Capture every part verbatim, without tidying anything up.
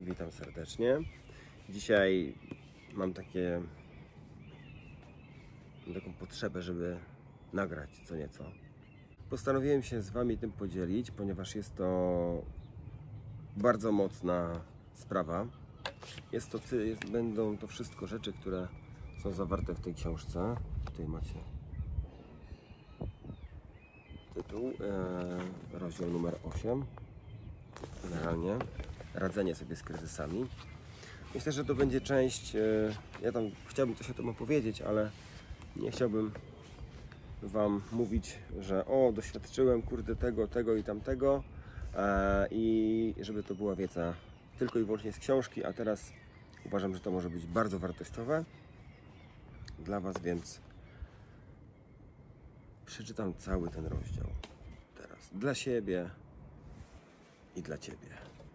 Witam serdecznie. Dzisiaj mam takie mam taką potrzebę, żeby nagrać co nieco. Postanowiłem się z Wami tym podzielić, ponieważ jest to bardzo mocna sprawa. Jest to, jest, będą to wszystko rzeczy, które są zawarte w tej książce. Tutaj macie tytuł, e, rozdział numer osiem. Generalnie radzenie sobie z kryzysami. Myślę, że to będzie część, ja tam chciałbym coś o tym opowiedzieć, ale nie chciałbym Wam mówić, że o, doświadczyłem kurde tego, tego i tamtego e, i żeby to była wiedza tylko i wyłącznie z książki, a teraz uważam, że to może być bardzo wartościowe dla Was, więc przeczytam cały ten rozdział teraz dla siebie i dla Ciebie.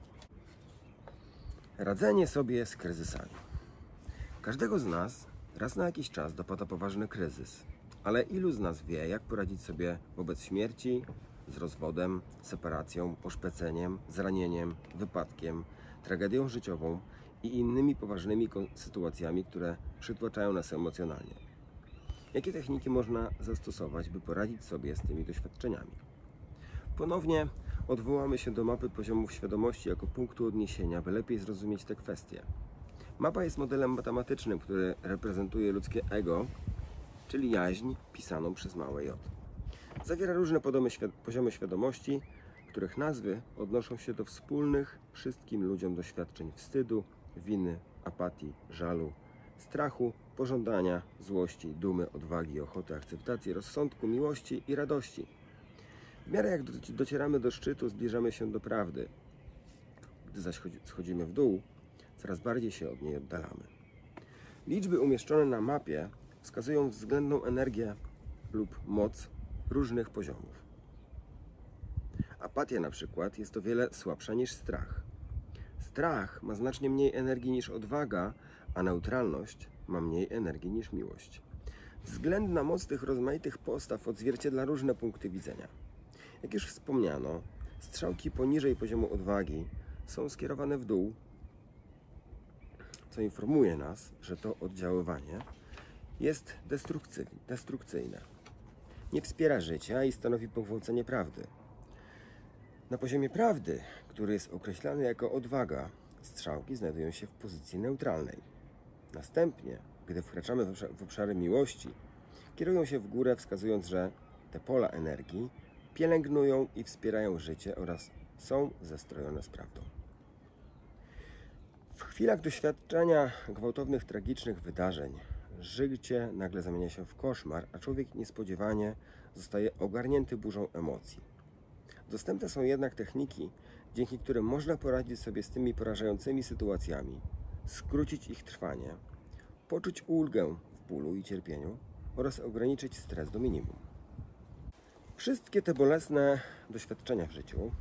Radzenie sobie z kryzysami. Każdego z nas raz na jakiś czas dopada poważny kryzys, ale ilu z nas wie, jak poradzić sobie wobec śmierci, z rozwodem, separacją, oszpeceniem, zranieniem, wypadkiem, tragedią życiową i innymi poważnymi sytuacjami, które przytłaczają nas emocjonalnie. Jakie techniki można zastosować, by poradzić sobie z tymi doświadczeniami? Ponownie odwołamy się do mapy poziomów świadomości jako punktu odniesienia, by lepiej zrozumieć te kwestie. Mapa jest modelem matematycznym, który reprezentuje ludzkie ego, czyli jaźń pisaną przez małe j. Zawiera różne poziomy świadomości, których nazwy odnoszą się do wspólnych wszystkim ludziom doświadczeń wstydu, winy, apatii, żalu, strachu, pożądania, złości, dumy, odwagi, ochoty, akceptacji, rozsądku, miłości i radości. W miarę jak docieramy do szczytu, zbliżamy się do prawdy. Gdy zaś schodzimy w dół, coraz bardziej się od niej oddalamy. Liczby umieszczone na mapie wskazują względną energię lub moc różnych poziomów. Apatia na przykład jest o wiele słabsza niż strach. Strach ma znacznie mniej energii niż odwaga, a neutralność ma mniej energii niż miłość. Względna moc tych rozmaitych postaw odzwierciedla różne punkty widzenia. Jak już wspomniano, strzałki poniżej poziomu odwagi są skierowane w dół, co informuje nas, że to oddziaływanie jest destrukcyjne. Nie wspiera życia i stanowi pogwałcenie prawdy. Na poziomie prawdy, który jest określany jako odwaga, strzałki znajdują się w pozycji neutralnej. Następnie, gdy wkraczamy w obszary miłości, kierują się w górę, wskazując, że te pola energii pielęgnują i wspierają życie oraz są zestrojone z prawdą. W chwilach doświadczenia gwałtownych, tragicznych wydarzeń życie nagle zamienia się w koszmar, a człowiek niespodziewanie zostaje ogarnięty burzą emocji. Dostępne są jednak techniki, dzięki którym można poradzić sobie z tymi porażającymi sytuacjami, skrócić ich trwanie, poczuć ulgę w bólu i cierpieniu oraz ograniczyć stres do minimum. Wszystkie te bolesne doświadczenia w życiu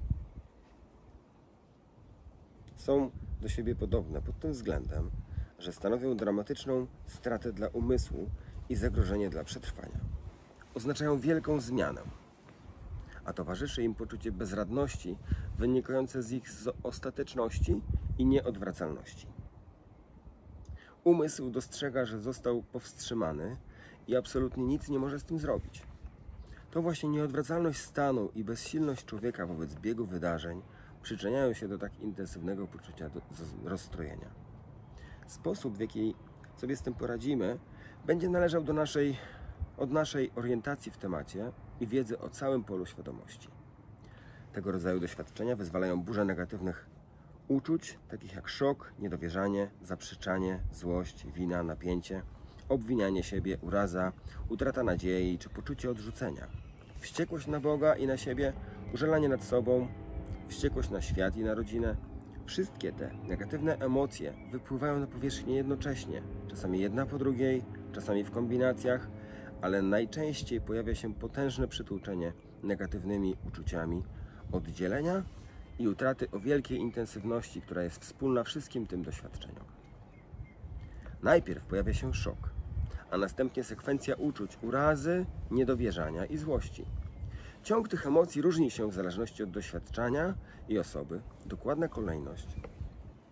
są do siebie podobne pod tym względem, że stanowią dramatyczną stratę dla umysłu i zagrożenie dla przetrwania. Oznaczają wielką zmianę, a towarzyszy im poczucie bezradności wynikające z ich ostateczności i nieodwracalności. Umysł dostrzega, że został powstrzymany i absolutnie nic nie może z tym zrobić. To właśnie nieodwracalność stanu i bezsilność człowieka wobec biegu wydarzeń przyczyniają się do tak intensywnego poczucia do, do rozstrojenia. Sposób, w jaki sobie z tym poradzimy, będzie należał do naszej, od naszej orientacji w temacie i wiedzy o całym polu świadomości. Tego rodzaju doświadczenia wyzwalają burzę negatywnych uczuć, takich jak szok, niedowierzanie, zaprzeczanie, złość, wina, napięcie, obwinianie siebie, uraza, utrata nadziei czy poczucie odrzucenia, wściekłość na Boga i na siebie, użalanie nad sobą, wściekłość na świat i na rodzinę. Wszystkie te negatywne emocje wypływają na powierzchnię jednocześnie, czasami jedna po drugiej, czasami w kombinacjach, ale najczęściej pojawia się potężne przytłoczenie negatywnymi uczuciami oddzielenia i utraty o wielkiej intensywności, która jest wspólna wszystkim tym doświadczeniom. Najpierw pojawia się szok, a następnie sekwencja uczuć urazy, niedowierzania i złości. Ciąg tych emocji różni się w zależności od doświadczenia i osoby. Dokładna kolejność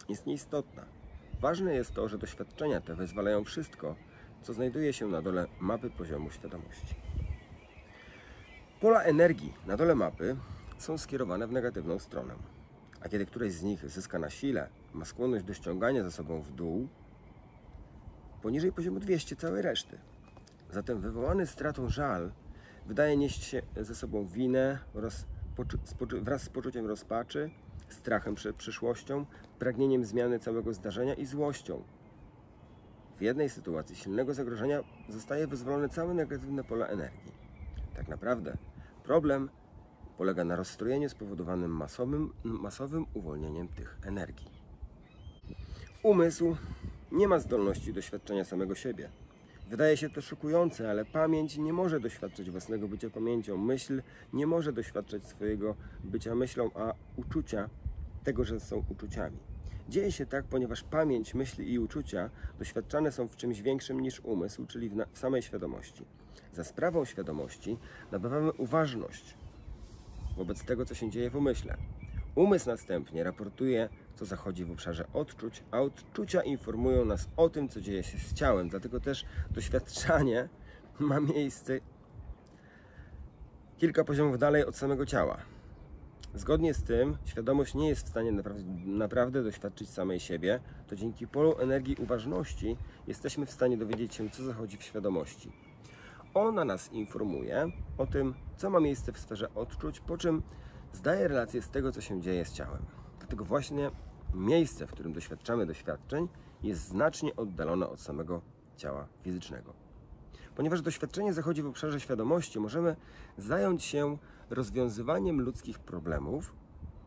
jest nieistotna. Ważne jest to, że doświadczenia te wyzwalają wszystko, co znajduje się na dole mapy poziomu świadomości. Pola energii na dole mapy są skierowane w negatywną stronę, a kiedy któreś z nich zyska na sile, ma skłonność do ściągania za sobą w dół, poniżej poziomu dwieście całej reszty. Zatem wywołany stratą żal wydaje nieść się ze sobą winę oraz wraz z poczuciem rozpaczy, strachem przed przyszłością, pragnieniem zmiany całego zdarzenia i złością. W jednej sytuacji silnego zagrożenia zostaje wyzwolone całe negatywne pole energii. Tak naprawdę problem polega na rozstrojeniu spowodowanym masowym, masowym uwolnieniem tych energii. Umysł nie ma zdolności doświadczenia samego siebie. Wydaje się to szokujące, ale pamięć nie może doświadczać własnego bycia pamięcią. Myśl nie może doświadczać swojego bycia myślą, a uczucia tego, że są uczuciami. Dzieje się tak, ponieważ pamięć, myśli i uczucia doświadczane są w czymś większym niż umysł, czyli w, w samej świadomości. Za sprawą świadomości nabywamy uważność wobec tego, co się dzieje w umyśle. Umysł następnie raportuje, co zachodzi w obszarze odczuć, a odczucia informują nas o tym, co dzieje się z ciałem. Dlatego też doświadczanie ma miejsce kilka poziomów dalej od samego ciała. Zgodnie z tym świadomość nie jest w stanie naprawdę doświadczyć samej siebie, to dzięki polu energii uważności jesteśmy w stanie dowiedzieć się, co zachodzi w świadomości. Ona nas informuje o tym, co ma miejsce w sferze odczuć, po czym zdaje relację z tego, co się dzieje z ciałem. Dlatego właśnie miejsce, w którym doświadczamy doświadczeń, jest znacznie oddalone od samego ciała fizycznego. Ponieważ doświadczenie zachodzi w obszarze świadomości, możemy zająć się rozwiązywaniem ludzkich problemów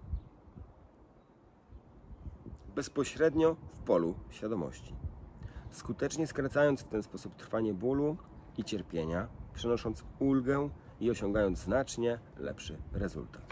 bezpośrednio w polu świadomości, skutecznie skracając w ten sposób trwanie bólu i cierpienia, przynosząc ulgę i osiągając znacznie lepszy rezultat.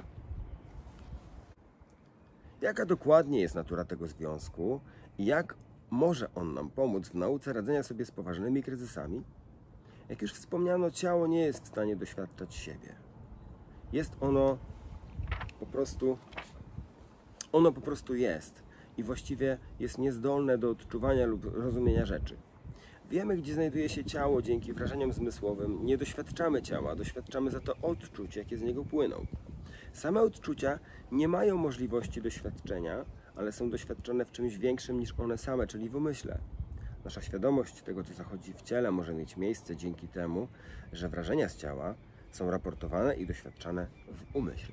Jaka dokładnie jest natura tego związku i jak może on nam pomóc w nauce radzenia sobie z poważnymi kryzysami? Jak już wspomniano, ciało nie jest w stanie doświadczać siebie. Jest ono po prostu, ono po prostu jest i właściwie jest niezdolne do odczuwania lub rozumienia rzeczy. Wiemy, gdzie znajduje się ciało dzięki wrażeniom zmysłowym. Nie doświadczamy ciała, doświadczamy za to odczuć, jakie z niego płyną. Same odczucia nie mają możliwości doświadczenia, ale są doświadczone w czymś większym niż one same, czyli w umyśle. Nasza świadomość tego, co zachodzi w ciele, może mieć miejsce dzięki temu, że wrażenia z ciała są raportowane i doświadczane w umyśle.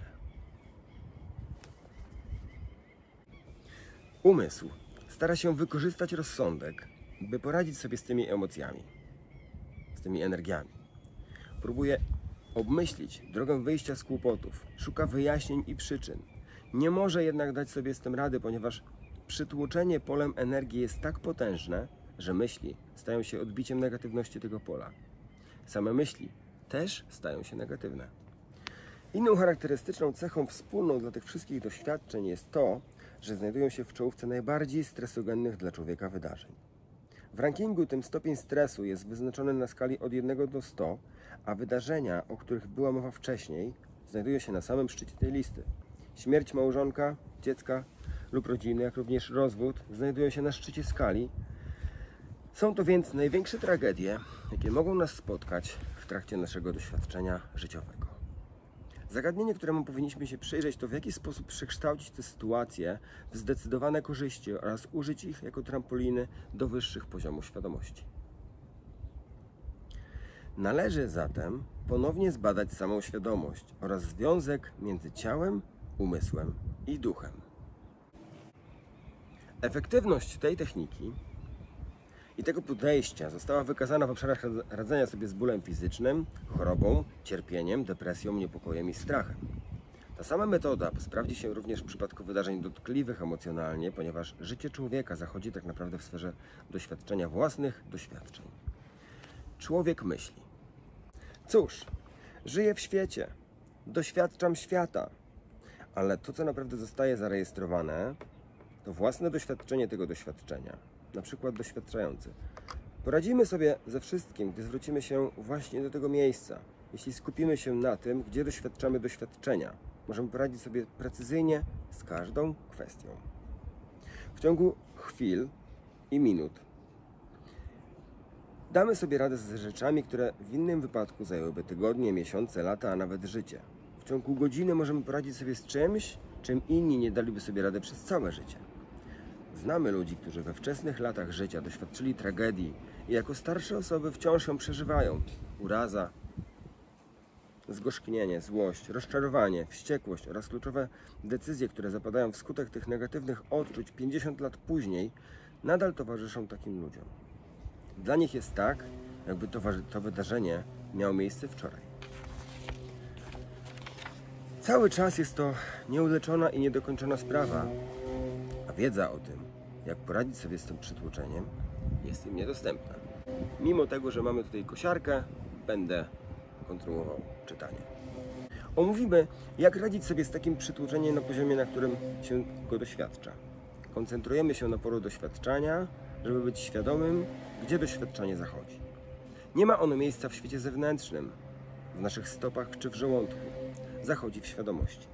Umysł stara się wykorzystać rozsądek, by poradzić sobie z tymi emocjami, z tymi energiami. Próbuje obmyślić drogę wyjścia z kłopotów, szuka wyjaśnień i przyczyn. Nie może jednak dać sobie z tym rady, ponieważ przytłoczenie polem energii jest tak potężne, że myśli stają się odbiciem negatywności tego pola. Same myśli też stają się negatywne. Inną charakterystyczną cechą wspólną dla tych wszystkich doświadczeń jest to, że znajdują się w czołówce najbardziej stresogennych dla człowieka wydarzeń. W rankingu tym stopień stresu jest wyznaczony na skali od jednego do stu, a wydarzenia, o których była mowa wcześniej, znajdują się na samym szczycie tej listy. Śmierć małżonka, dziecka lub rodziny, jak również rozwód, znajdują się na szczycie skali. Są to więc największe tragedie, jakie mogą nas spotkać w trakcie naszego doświadczenia życiowego. Zagadnienie, któremu powinniśmy się przyjrzeć, to w jaki sposób przekształcić te sytuacje w zdecydowane korzyści oraz użyć ich jako trampoliny do wyższych poziomów świadomości. Należy zatem ponownie zbadać samą świadomość oraz związek między ciałem, umysłem i duchem. Efektywność tej techniki i tego podejścia została wykazana w obszarach radzenia sobie z bólem fizycznym, chorobą, cierpieniem, depresją, niepokojem i strachem. Ta sama metoda sprawdzi się również w przypadku wydarzeń dotkliwych emocjonalnie, ponieważ życie człowieka zachodzi tak naprawdę w sferze doświadczenia własnych doświadczeń. Człowiek myśli: cóż, żyję w świecie, doświadczam świata, ale to, co naprawdę zostaje zarejestrowane, to własne doświadczenie tego doświadczenia, na przykład doświadczający. Poradzimy sobie ze wszystkim, gdy zwrócimy się właśnie do tego miejsca. Jeśli skupimy się na tym, gdzie doświadczamy doświadczenia, możemy poradzić sobie precyzyjnie z każdą kwestią. w ciągu chwil i minut damy sobie radę z rzeczami, które w innym wypadku zajęłyby tygodnie, miesiące, lata, a nawet życie. W ciągu godziny możemy poradzić sobie z czymś, czym inni nie daliby sobie rady przez całe życie. Znamy ludzi, którzy we wczesnych latach życia doświadczyli tragedii i jako starsze osoby wciąż ją przeżywają. Uraza, zgorzknienie, złość, rozczarowanie, wściekłość oraz kluczowe decyzje, które zapadają wskutek tych negatywnych odczuć pięćdziesiąt lat później, nadal towarzyszą takim ludziom. Dla nich jest tak, jakby to, to wydarzenie miało miejsce wczoraj. Cały czas jest to nieuleczona i niedokończona sprawa, a wiedza o tym, jak poradzić sobie z tym przytłoczeniem, jest im niedostępna. Mimo tego, że mamy tutaj kosiarkę, będę kontynuował czytanie. Omówimy, jak radzić sobie z takim przytłoczeniem na poziomie, na którym się go doświadcza. Koncentrujemy się na polu doświadczania, żeby być świadomym, gdzie doświadczanie zachodzi. Nie ma ono miejsca w świecie zewnętrznym, w naszych stopach czy w żołądku. Zachodzi w świadomości.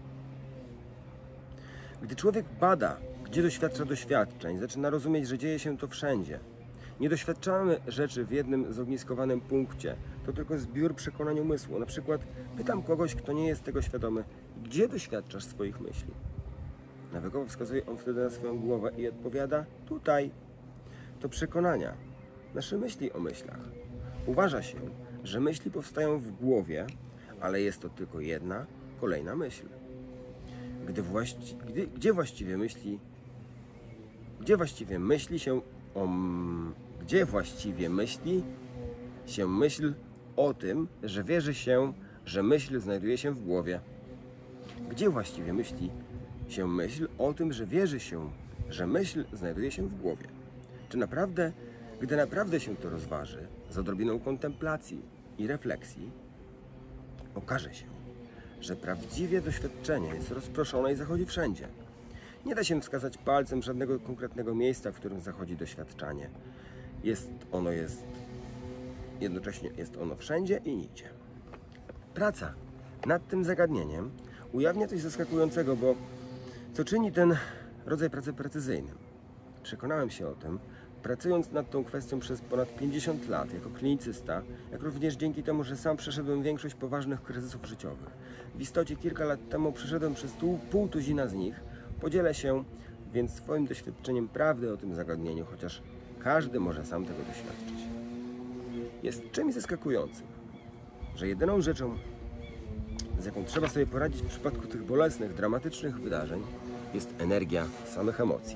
Gdy człowiek bada, gdzie doświadcza doświadczeń, zaczyna rozumieć, że dzieje się to wszędzie. Nie doświadczamy rzeczy w jednym zogniskowanym punkcie. To tylko zbiór przekonań umysłu. Na przykład pytam kogoś, kto nie jest tego świadomy, gdzie doświadczasz swoich myśli? Nawykowo wskazuje on wtedy na swoją głowę i odpowiada, tutaj. To przekonania, nasze myśli o myślach. Uważa się, że myśli powstają w głowie, ale jest to tylko jedna, kolejna myśl. Gdy właści gdy, gdzie właściwie myśli, gdzie właściwie myśli się o, gdzie właściwie myśli się myśl o tym, że wierzy się, że myśl znajduje się w głowie? Gdzie właściwie myśli się myśl o tym, że wierzy się, że myśl znajduje się w głowie? Czy naprawdę, gdy naprawdę się to rozważy, z odrobiną kontemplacji i refleksji, okaże się, że prawdziwie doświadczenie jest rozproszone i zachodzi wszędzie. Nie da się wskazać palcem żadnego konkretnego miejsca, w którym zachodzi doświadczanie. Jest ono jest, jednocześnie jest ono wszędzie i nigdzie. Praca nad tym zagadnieniem ujawnia coś zaskakującego, bo co czyni ten rodzaj pracy precyzyjnym? Przekonałem się o tym, pracując nad tą kwestią przez ponad pięćdziesiąt lat jako klinicysta, jak również dzięki temu, że sam przeszedłem większość poważnych kryzysów życiowych. W istocie kilka lat temu przeszedłem przez pół tuzina z nich. Podzielę się więc swoim doświadczeniem prawdy o tym zagadnieniu, chociaż każdy może sam tego doświadczyć. Jest czymś zaskakującym, że jedyną rzeczą, z jaką trzeba sobie poradzić w przypadku tych bolesnych, dramatycznych wydarzeń, jest energia samych emocji.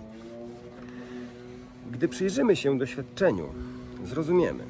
Gdy przyjrzymy się doświadczeniu, zrozumiemy,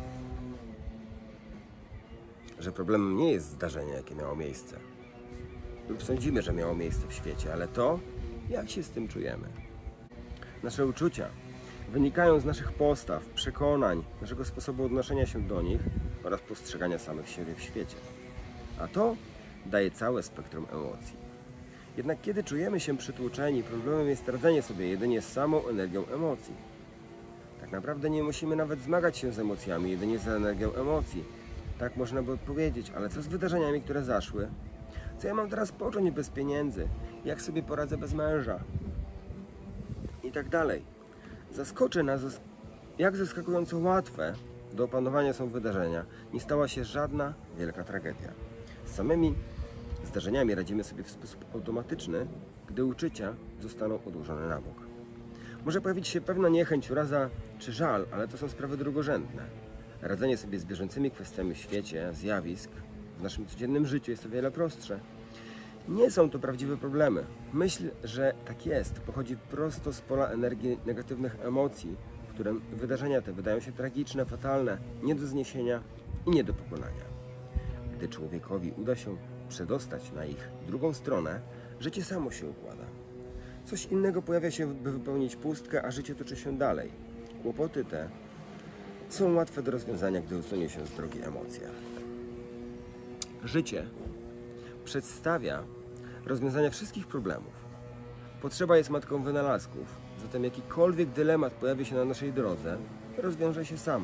że problemem nie jest zdarzenie, jakie miało miejsce, lub sądzimy, że miało miejsce w świecie, ale to, jak się z tym czujemy. Nasze uczucia wynikają z naszych postaw, przekonań, naszego sposobu odnoszenia się do nich oraz postrzegania samych siebie w świecie. A to daje całe spektrum emocji. Jednak kiedy czujemy się przytłoczeni, problemem jest radzenie sobie jedynie z samą energią emocji. Tak naprawdę nie musimy nawet zmagać się z emocjami, jedynie z energią emocji. Tak można by odpowiedzieć, ale co z wydarzeniami, które zaszły? Co ja mam teraz począć bez pieniędzy? Jak sobie poradzę bez męża? I tak dalej. Zaskoczy nas, jak zaskakująco łatwe do opanowania są wydarzenia. Nie stała się żadna wielka tragedia. Z samymi zdarzeniami radzimy sobie w sposób automatyczny, gdy uczucia zostaną odłożone na bok. Może pojawić się pewna niechęć, uraza czy żal, ale to są sprawy drugorzędne. Radzenie sobie z bieżącymi kwestiami w świecie, zjawisk, w naszym codziennym życiu jest o wiele prostsze. Nie są to prawdziwe problemy. Myśl, że tak jest, pochodzi prosto z pola energii negatywnych emocji, w którym wydarzenia te wydają się tragiczne, fatalne, nie do zniesienia i nie do pokonania. Gdy człowiekowi uda się przedostać na ich drugą stronę, życie samo się układa. Coś innego pojawia się, by wypełnić pustkę, a życie toczy się dalej. Kłopoty te są łatwe do rozwiązania, gdy usunie się z drogi emocje. Życie przedstawia rozwiązania wszystkich problemów. Potrzeba jest matką wynalazków, zatem jakikolwiek dylemat pojawi się na naszej drodze, rozwiąże się sam.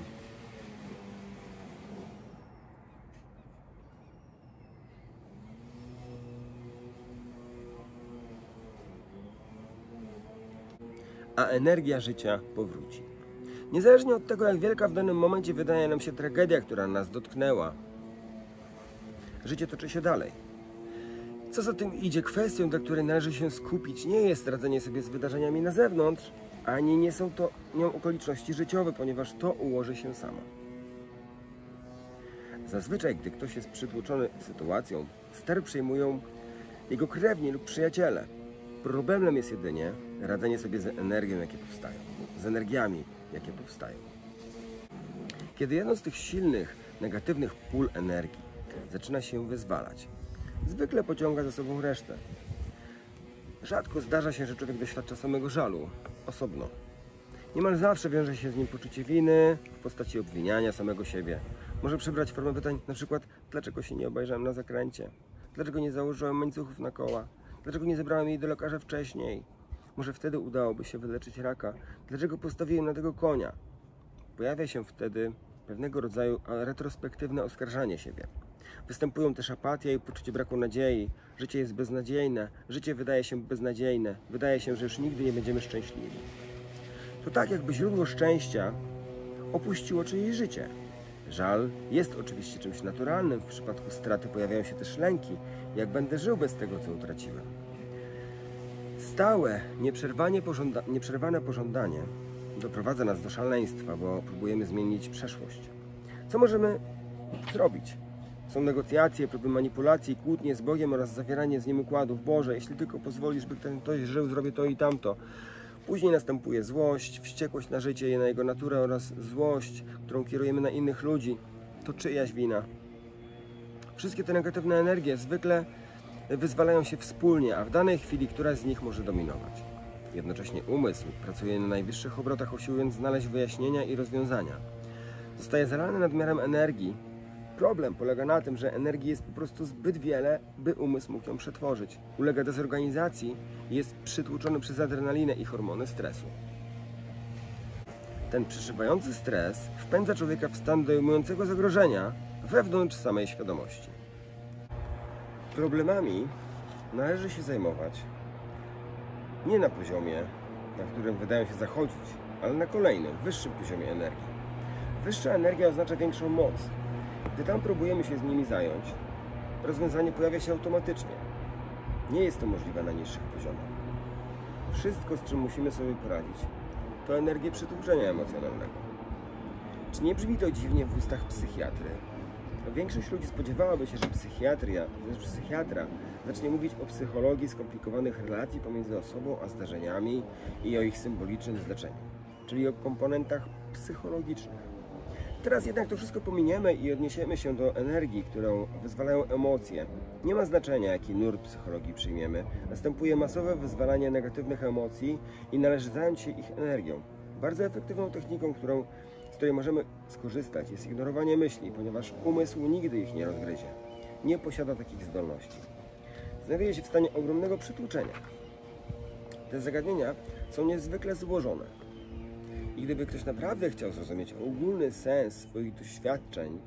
a energia życia powróci. Niezależnie od tego, jak wielka w danym momencie wydaje nam się tragedia, która nas dotknęła, życie toczy się dalej. Co za tym idzie, kwestią, dla której należy się skupić, nie jest radzenie sobie z wydarzeniami na zewnątrz, ani nie są to nią okoliczności życiowe, ponieważ to ułoży się samo. Zazwyczaj, gdy ktoś jest przytłoczony sytuacją, ster przejmują jego krewni lub przyjaciele. Problemem jest jedynie radzenie sobie z energią, jakie powstają, z energiami, jakie powstają. Kiedy jedno z tych silnych, negatywnych pól energii zaczyna się wyzwalać, zwykle pociąga za sobą resztę. Rzadko zdarza się, że człowiek doświadcza samego żalu, osobno. Niemal zawsze wiąże się z nim poczucie winy w postaci obwiniania samego siebie. Może przybrać formę pytań, na przykład, dlaczego się nie obejrzałem na zakręcie? Dlaczego nie założyłem łańcuchów na koła? Dlaczego nie zabrałem jej do lekarza wcześniej? Może wtedy udałoby się wyleczyć raka? Dlaczego postawiłem na tego konia? Pojawia się wtedy pewnego rodzaju retrospektywne oskarżanie siebie. Występują też apatia i poczucie braku nadziei. Życie jest beznadziejne, życie wydaje się beznadziejne, wydaje się, że już nigdy nie będziemy szczęśliwi. To tak, jakby źródło szczęścia opuściło czyjeś życie. Żal jest oczywiście czymś naturalnym, w przypadku straty pojawiają się też lęki. Jak będę żył bez tego, co utraciłem? Stałe, nieprzerwanie pożąda nieprzerwane pożądanie doprowadza nas do szaleństwa, bo próbujemy zmienić przeszłość. Co możemy zrobić? Są negocjacje, próby manipulacji, kłótnie z Bogiem oraz zawieranie z Nim układów. Boże, jeśli tylko pozwolisz, by ten ktoś żył, zrobię to i tamto. Później następuje złość, wściekłość na życie i na jego naturę oraz złość, którą kierujemy na innych ludzi. To czyjaś wina. Wszystkie te negatywne energie zwykle wyzwalają się wspólnie, a w danej chwili któraś z nich może dominować. Jednocześnie umysł pracuje na najwyższych obrotach, usiłując znaleźć wyjaśnienia i rozwiązania. Zostaje zalany nadmiarem energii. Problem polega na tym, że energii jest po prostu zbyt wiele, by umysł mógł ją przetworzyć. Ulega dezorganizacji i jest przytłoczony przez adrenalinę i hormony stresu. Ten przeszywający stres wpędza człowieka w stan dojmującego zagrożenia wewnątrz samej świadomości. Problemami należy się zajmować nie na poziomie, na którym wydają się zachodzić, ale na kolejnym, wyższym poziomie energii. Wyższa energia oznacza większą moc. Gdy tam próbujemy się z nimi zająć, rozwiązanie pojawia się automatycznie. Nie jest to możliwe na niższych poziomach. Wszystko, z czym musimy sobie poradzić, to energię przytłuczenia emocjonalnego. Czy nie brzmi to dziwnie w ustach psychiatry? Większość ludzi spodziewałaby się, że psychiatria, że psychiatra zacznie mówić o psychologii skomplikowanych relacji pomiędzy osobą a zdarzeniami i o ich symbolicznym znaczeniu, czyli o komponentach psychologicznych. Teraz jednak to wszystko pominiemy i odniesiemy się do energii, którą wyzwalają emocje. Nie ma znaczenia, jaki nurt psychologii przyjmiemy. Następuje masowe wyzwalanie negatywnych emocji i należy zająć się ich energią. Bardzo efektywną techniką, którą, z której możemy skorzystać, jest ignorowanie myśli, ponieważ umysł nigdy ich nie rozgryzie. Nie posiada takich zdolności. Znajduje się w stanie ogromnego przytłuczenia. Te zagadnienia są niezwykle złożone. I gdyby ktoś naprawdę chciał zrozumieć ogólny sens swoich doświadczeń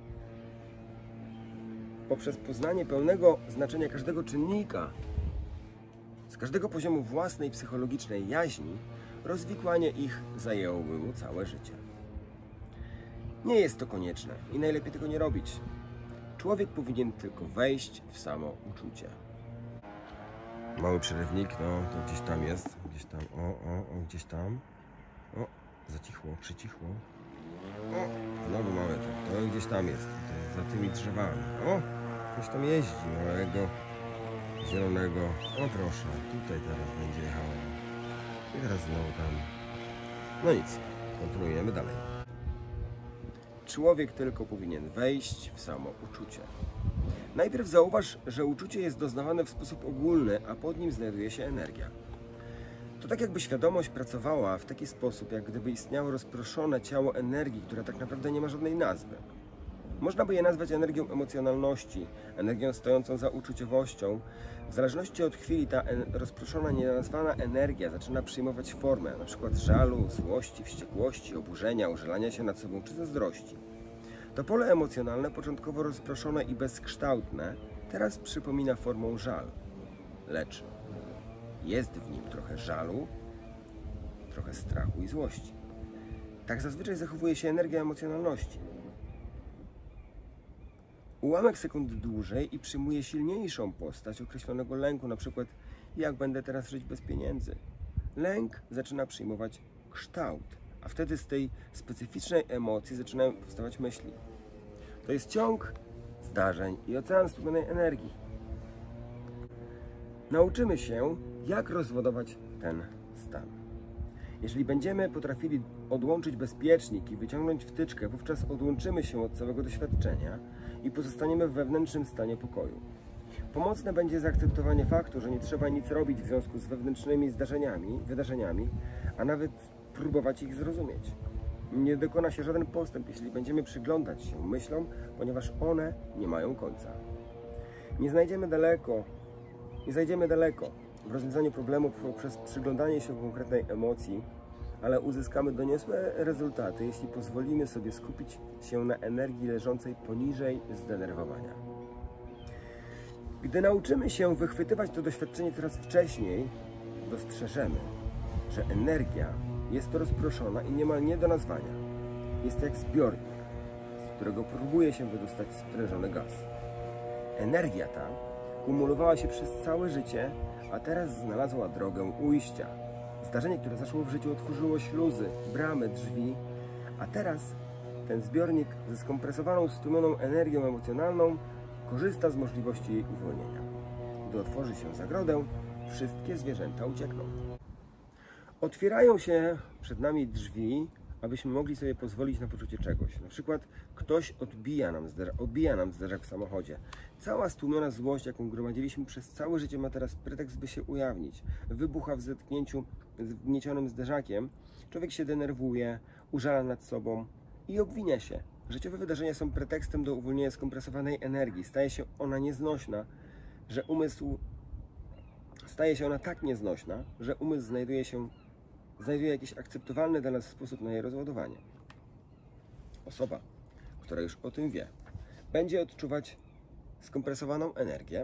poprzez poznanie pełnego znaczenia każdego czynnika, z każdego poziomu własnej psychologicznej jaźni, rozwikłanie ich zajęłoby mu całe życie. Nie jest to konieczne i najlepiej tego nie robić. Człowiek powinien tylko wejść w samo uczucie. Mały przerywnik, no to gdzieś tam jest, gdzieś tam, o, o, o, gdzieś tam, o. Zacichło, przycichło. O, znowu mamy to. To gdzieś tam jest. To za tymi drzewami. O, ktoś tam jeździ małego, zielonego. O proszę, tutaj teraz będzie jechało. I teraz znowu tam. No nic, kontynuujemy dalej. Człowiek tylko powinien wejść w samo uczucie. Najpierw zauważ, że uczucie jest doznawane w sposób ogólny, a pod nim znajduje się energia. To tak jakby świadomość pracowała w taki sposób, jak gdyby istniało rozproszone ciało energii, która tak naprawdę nie ma żadnej nazwy. Można by je nazwać energią emocjonalności, energią stojącą za uczuciowością. W zależności od chwili ta rozproszona, nienazwana energia zaczyna przyjmować formę np. żalu, złości, wściekłości, oburzenia, użalania się nad sobą czy zazdrości. To pole emocjonalne, początkowo rozproszone i bezkształtne, teraz przypomina formą żal. Lecz jest w nim trochę żalu, trochę strachu i złości. Tak zazwyczaj zachowuje się energia emocjonalności. Ułamek sekundy dłużej i przyjmuje silniejszą postać określonego lęku, na przykład jak będę teraz żyć bez pieniędzy. Lęk zaczyna przyjmować kształt, a wtedy z tej specyficznej emocji zaczynają powstawać myśli. To jest ciąg zdarzeń i ocean stłumionej energii. Nauczymy się, jak rozładować ten stan. Jeżeli będziemy potrafili odłączyć bezpiecznik i wyciągnąć wtyczkę, wówczas odłączymy się od całego doświadczenia i pozostaniemy w wewnętrznym stanie pokoju. Pomocne będzie zaakceptowanie faktu, że nie trzeba nic robić w związku z wewnętrznymi zdarzeniami, wydarzeniami, a nawet próbować ich zrozumieć. Nie dokona się żaden postęp, jeśli będziemy przyglądać się myślom, ponieważ one nie mają końca. Nie znajdziemy daleko, nie zajdziemy daleko w rozwiązaniu problemu poprzez przyglądanie się konkretnej emocji, ale uzyskamy doniosłe rezultaty, jeśli pozwolimy sobie skupić się na energii leżącej poniżej zdenerwowania. Gdy nauczymy się wychwytywać to doświadczenie coraz wcześniej, dostrzeżemy, że energia jest to rozproszona i niemal nie do nazwania. Jest jak zbiornik, z którego próbuje się wydostać sprężony gaz. Energia ta kumulowała się przez całe życie, a teraz znalazła drogę ujścia. Zdarzenie, które zaszło w życiu, otworzyło śluzy, bramy, drzwi, a teraz ten zbiornik ze skompresowaną, stłumioną energią emocjonalną korzysta z możliwości jej uwolnienia. Gdy otworzy się zagrodę, wszystkie zwierzęta uciekną. Otwierają się przed nami drzwi, abyśmy mogli sobie pozwolić na poczucie czegoś. Na przykład ktoś odbija nam, odbija nam zderzak w samochodzie. Cała stłumiona złość, jaką gromadziliśmy przez całe życie, ma teraz pretekst, by się ujawnić. Wybucha w zetknięciu z wgniecionym zderzakiem. Człowiek się denerwuje, użala nad sobą i obwinia się. Życiowe wydarzenia są pretekstem do uwolnienia skompresowanej energii. Staje się ona nieznośna, że umysł staje się ona tak nieznośna, że umysł znajduje się znajduje jakiś akceptowalny dla nas sposób na jej rozładowanie. Osoba, która już o tym wie, będzie odczuwać skompresowaną energię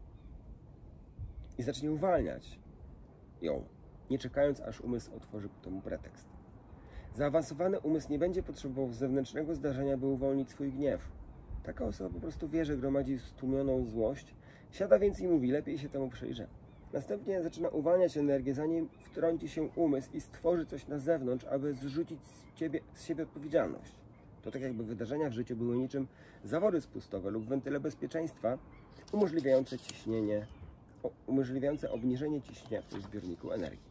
i zacznie uwalniać ją, nie czekając, aż umysł otworzy ku temu pretekst. Zaawansowany umysł nie będzie potrzebował zewnętrznego zdarzenia, by uwolnić swój gniew. Taka osoba po prostu wie, że gromadzi stłumioną złość, siada więc i mówi, lepiej się temu przyjrzę. Następnie zaczyna uwalniać energię, zanim wtrąci się umysł i stworzy coś na zewnątrz, aby zrzucić z, ciebie, z siebie odpowiedzialność. To tak jakby wydarzenia w życiu były niczym zawory spustowe lub wentyle bezpieczeństwa umożliwiające ciśnienie, umożliwiające obniżenie ciśnienia w tym zbiorniku energii.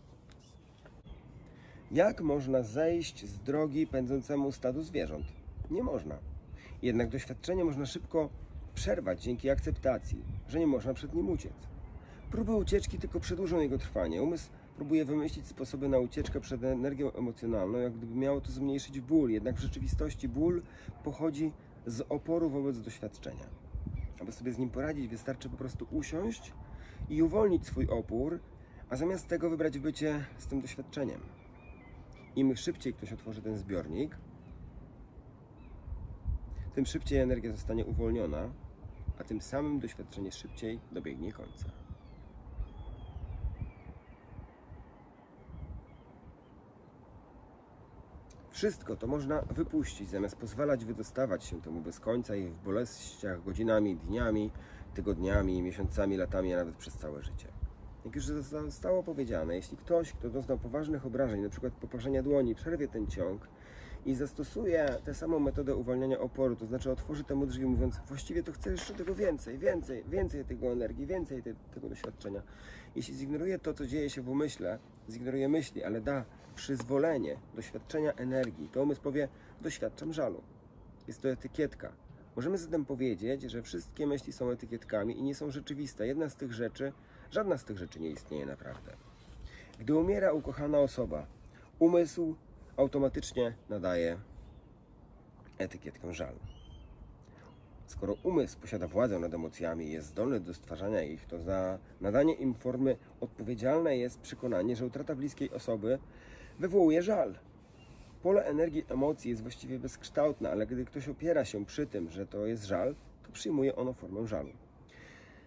Jak można zejść z drogi pędzącemu stadu zwierząt? Nie można. Jednak doświadczenie można szybko przerwać dzięki akceptacji, że nie można przed nim uciec. Próby ucieczki tylko przedłużą jego trwanie. Umysł próbuje wymyślić sposoby na ucieczkę przed energią emocjonalną, jak gdyby miało to zmniejszyć ból. Jednak w rzeczywistości ból pochodzi z oporu wobec doświadczenia. Aby sobie z nim poradzić, wystarczy po prostu usiąść i uwolnić swój opór, a zamiast tego wybrać bycie z tym doświadczeniem. Im szybciej ktoś otworzy ten zbiornik, tym szybciej energia zostanie uwolniona, a tym samym doświadczenie szybciej dobiegnie końca. Wszystko to można wypuścić, zamiast pozwalać wydostawać się temu bez końca i w boleściach godzinami, dniami, tygodniami, miesiącami, latami, a nawet przez całe życie. Jak już zostało powiedziane, jeśli ktoś, kto doznał poważnych obrażeń, np. poparzenia dłoni, przerwie ten ciąg i zastosuje tę samą metodę uwalniania oporu, to znaczy otworzy temu drzwi, mówiąc, właściwie to chcę jeszcze tego więcej, więcej, więcej tego energii, więcej te, tego doświadczenia. Jeśli zignoruje to, co dzieje się w umyśle, zignoruje myśli, ale da przyzwolenie doświadczenia energii, to umysł powie, doświadczam żalu. Jest to etykietka. Możemy zatem powiedzieć, że wszystkie myśli są etykietkami i nie są rzeczywiste. Jedna z tych rzeczy, żadna z tych rzeczy nie istnieje naprawdę. Gdy umiera ukochana osoba, umysł automatycznie nadaje etykietkę żalu. Skoro umysł posiada władzę nad emocjami i jest zdolny do stwarzania ich, to za nadanie im formy odpowiedzialne jest przekonanie, że utrata bliskiej osoby wywołuje żal. Pole energii emocji jest właściwie bezkształtne, ale gdy ktoś opiera się przy tym, że to jest żal, to przyjmuje ono formę żalu.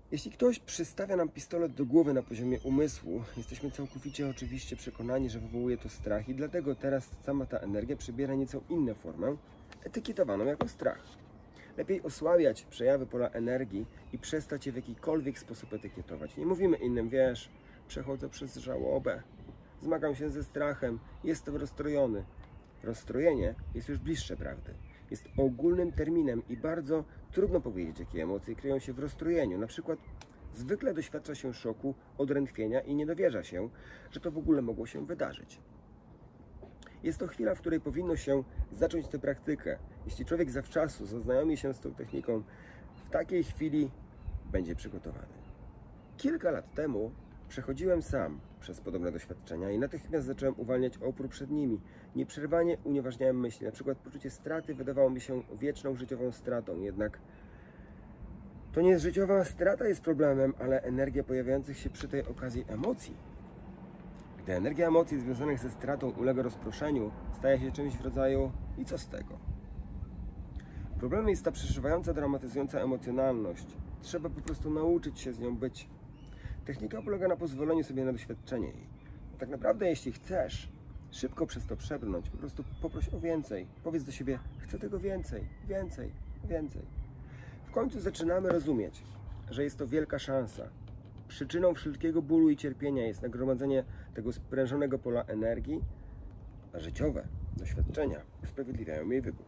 Jeśli ktoś przystawia nam pistolet do głowy na poziomie umysłu, jesteśmy całkowicie oczywiście przekonani, że wywołuje to strach i dlatego teraz sama ta energia przybiera nieco inną formę, etykietowaną jako strach. Lepiej osłabiać przejawy pola energii i przestać je w jakikolwiek sposób etykietować. Nie mówimy innym, wiesz, przechodzę przez żałobę, zmagam się ze strachem, jestem rozstrojony. Rozstrojenie jest już bliższe prawdy. Jest ogólnym terminem i bardzo trudno powiedzieć, jakie emocje kryją się w rozstrojeniu. Na przykład zwykle doświadcza się szoku, odrętwienia i nie dowierza się, że to w ogóle mogło się wydarzyć. Jest to chwila, w której powinno się zacząć tę praktykę. Jeśli człowiek zawczasu zaznajomi się z tą techniką, w takiej chwili będzie przygotowany. Kilka lat temu przechodziłem sam przez podobne doświadczenia i natychmiast zacząłem uwalniać opór przed nimi. Nieprzerwanie unieważniałem myśli. Na przykład poczucie straty wydawało mi się wieczną życiową stratą. Jednak to nie jest życiowa strata jest problemem, ale energia pojawiających się przy tej okazji emocji. Gdy energia emocji związanych ze stratą ulega rozproszeniu, staje się czymś w rodzaju i co z tego? Problemem jest ta przeżywająca, dramatyzująca emocjonalność. Trzeba po prostu nauczyć się z nią być. Technika polega na pozwoleniu sobie na doświadczenie jej. Tak naprawdę, jeśli chcesz szybko przez to przebrnąć, po prostu poproś o więcej. Powiedz do siebie, chcę tego więcej, więcej, więcej. W końcu zaczynamy rozumieć, że jest to wielka szansa. Przyczyną wszelkiego bólu i cierpienia jest nagromadzenie tego sprężonego pola energii, a życiowe doświadczenia usprawiedliwiają jej wybuch.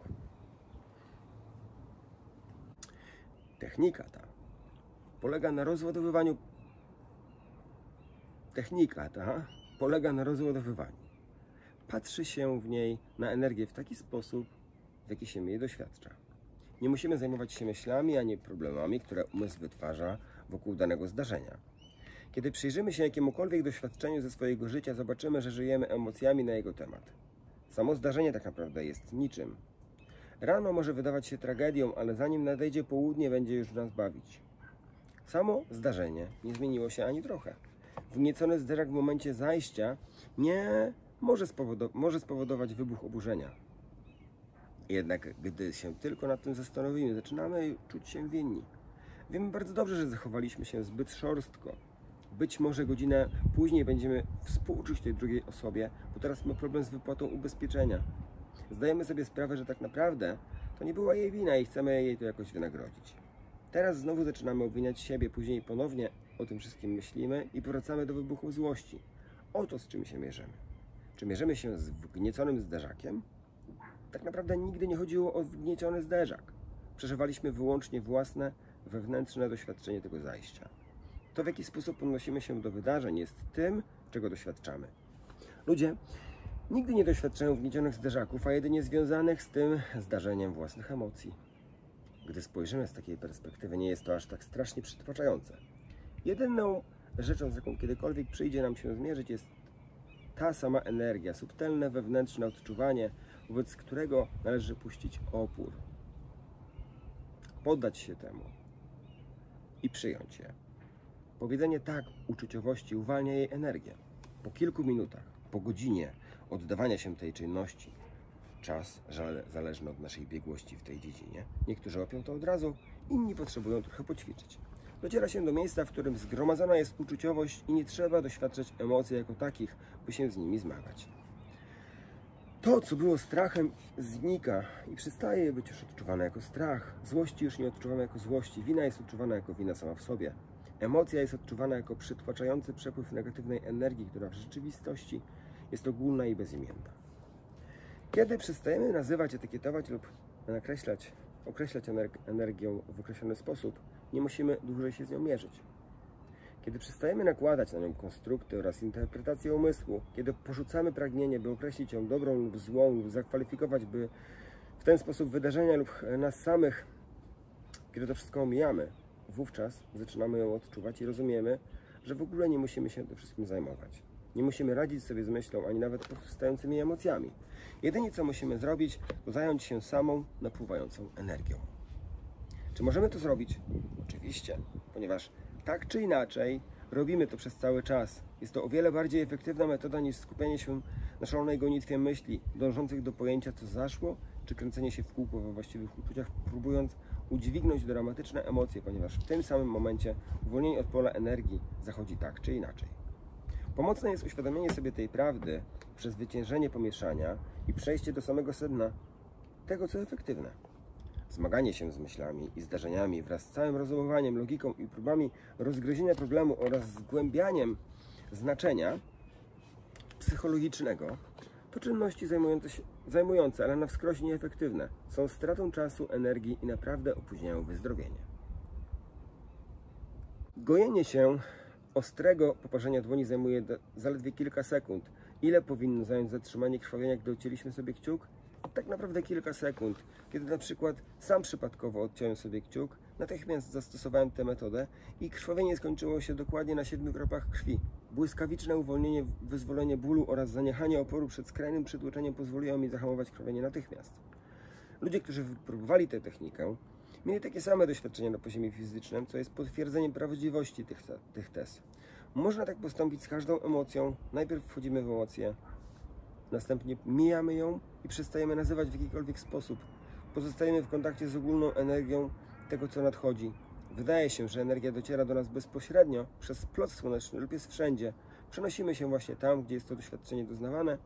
Technika ta polega na rozładowywaniu Technika ta polega na rozładowywaniu. Patrzy się w niej na energię w taki sposób, w jaki się jej doświadcza. Nie musimy zajmować się myślami ani problemami, które umysł wytwarza wokół danego zdarzenia. Kiedy przyjrzymy się jakiemukolwiek doświadczeniu ze swojego życia, zobaczymy, że żyjemy emocjami na jego temat. Samo zdarzenie tak naprawdę jest niczym. Rano może wydawać się tragedią, ale zanim nadejdzie południe, będzie już nas bawić. Samo zdarzenie nie zmieniło się ani trochę. Wgniecony zderzak w momencie zajścia nie może, spowodow- może spowodować wybuch oburzenia. Jednak gdy się tylko nad tym zastanowimy, zaczynamy czuć się winni. Wiemy bardzo dobrze, że zachowaliśmy się zbyt szorstko. Być może godzinę później będziemy współczuć tej drugiej osobie, bo teraz ma problem z wypłatą ubezpieczenia. Zdajemy sobie sprawę, że tak naprawdę to nie była jej wina i chcemy jej to jakoś wynagrodzić. Teraz znowu zaczynamy obwiniać siebie, później ponownie o tym wszystkim myślimy i powracamy do wybuchu złości. Oto z czym się mierzymy. Czy mierzymy się z wgnieconym zderzakiem? Tak naprawdę nigdy nie chodziło o wgnieciony zderzak. Przeżywaliśmy wyłącznie własne, wewnętrzne doświadczenie tego zajścia. To, w jaki sposób odnosimy się do wydarzeń, jest tym, czego doświadczamy. Ludzie nigdy nie doświadczają wgniecionych zderzaków, a jedynie związanych z tym zdarzeniem własnych emocji. Gdy spojrzymy z takiej perspektywy, nie jest to aż tak strasznie przytłaczające. Jedyną rzeczą, z jaką kiedykolwiek przyjdzie nam się zmierzyć, jest ta sama energia, subtelne wewnętrzne odczuwanie, wobec którego należy puścić opór. Poddać się temu i przyjąć je. Powiedzenie tak uczuciowości uwalnia jej energię. Po kilku minutach, po godzinie oddawania się tej czynności, czas zależny od naszej biegłości w tej dziedzinie, niektórzy łapią to od razu, inni potrzebują trochę poćwiczyć. Dociera się do miejsca, w którym zgromadzona jest uczuciowość i nie trzeba doświadczać emocji jako takich, by się z nimi zmagać. To, co było strachem, znika i przestaje być już odczuwane jako strach. Złości już nie odczuwamy jako złości. Wina jest odczuwana jako wina sama w sobie. Emocja jest odczuwana jako przytłaczający przepływ negatywnej energii, która w rzeczywistości jest ogólna i bezimienna. Kiedy przestajemy nazywać, etykietować lub nakreślać, określać energię w określony sposób, nie musimy dłużej się z nią mierzyć. Kiedy przestajemy nakładać na nią konstrukty oraz interpretację umysłu, kiedy porzucamy pragnienie, by określić ją dobrą lub złą, lub zakwalifikować, by w ten sposób wydarzenia lub nas samych, kiedy to wszystko omijamy, wówczas zaczynamy ją odczuwać i rozumiemy, że w ogóle nie musimy się tym wszystkim zajmować. Nie musimy radzić sobie z myślą, ani nawet powstającymi emocjami. Jedynie co musimy zrobić, to zająć się samą napływającą energią. Czy możemy to zrobić? Oczywiście, ponieważ tak czy inaczej robimy to przez cały czas. Jest to o wiele bardziej efektywna metoda niż skupienie się na szalonej gonitwie myśli, dążących do pojęcia, co zaszło czy kręcenie się w kółko we właściwych uczuciach, próbując udźwignąć dramatyczne emocje, ponieważ w tym samym momencie uwolnienie od pola energii zachodzi tak czy inaczej. Pomocne jest uświadomienie sobie tej prawdy przez wyciężenie pomieszania i przejście do samego sedna tego, co efektywne. Zmaganie się z myślami i zdarzeniami wraz z całym rozumowaniem, logiką i próbami rozgryzienia problemu oraz zgłębianiem znaczenia psychologicznego to czynności zajmujące, się, zajmujące, ale na wskroś nieefektywne. Są stratą czasu, energii i naprawdę opóźniają wyzdrowienie. Gojenie się ostrego poparzenia dłoni zajmuje zaledwie kilka sekund. Ile powinno zająć zatrzymanie krwawienia, gdy odcięliśmy sobie kciuk? Tak naprawdę kilka sekund. Kiedy na przykład sam przypadkowo odciąłem sobie kciuk, natychmiast zastosowałem tę metodę i krwawienie skończyło się dokładnie na siedmiu kropach krwi. Błyskawiczne uwolnienie, wyzwolenie bólu oraz zaniechanie oporu przed skrajnym przytłoczeniem pozwoliło mi zahamować krwawienie natychmiast. Ludzie, którzy wypróbowali tę technikę, mieli takie same doświadczenia na poziomie fizycznym, co jest potwierdzeniem prawdziwości tych, tych tez. Można tak postąpić z każdą emocją. Najpierw wchodzimy w emocję, następnie mijamy ją i przestajemy nazywać w jakikolwiek sposób. Pozostajemy w kontakcie z ogólną energią tego, co nadchodzi. Wydaje się, że energia dociera do nas bezpośrednio przez splot słoneczny lub jest wszędzie. Przenosimy się właśnie tam, gdzie jest to doświadczenie doznawane.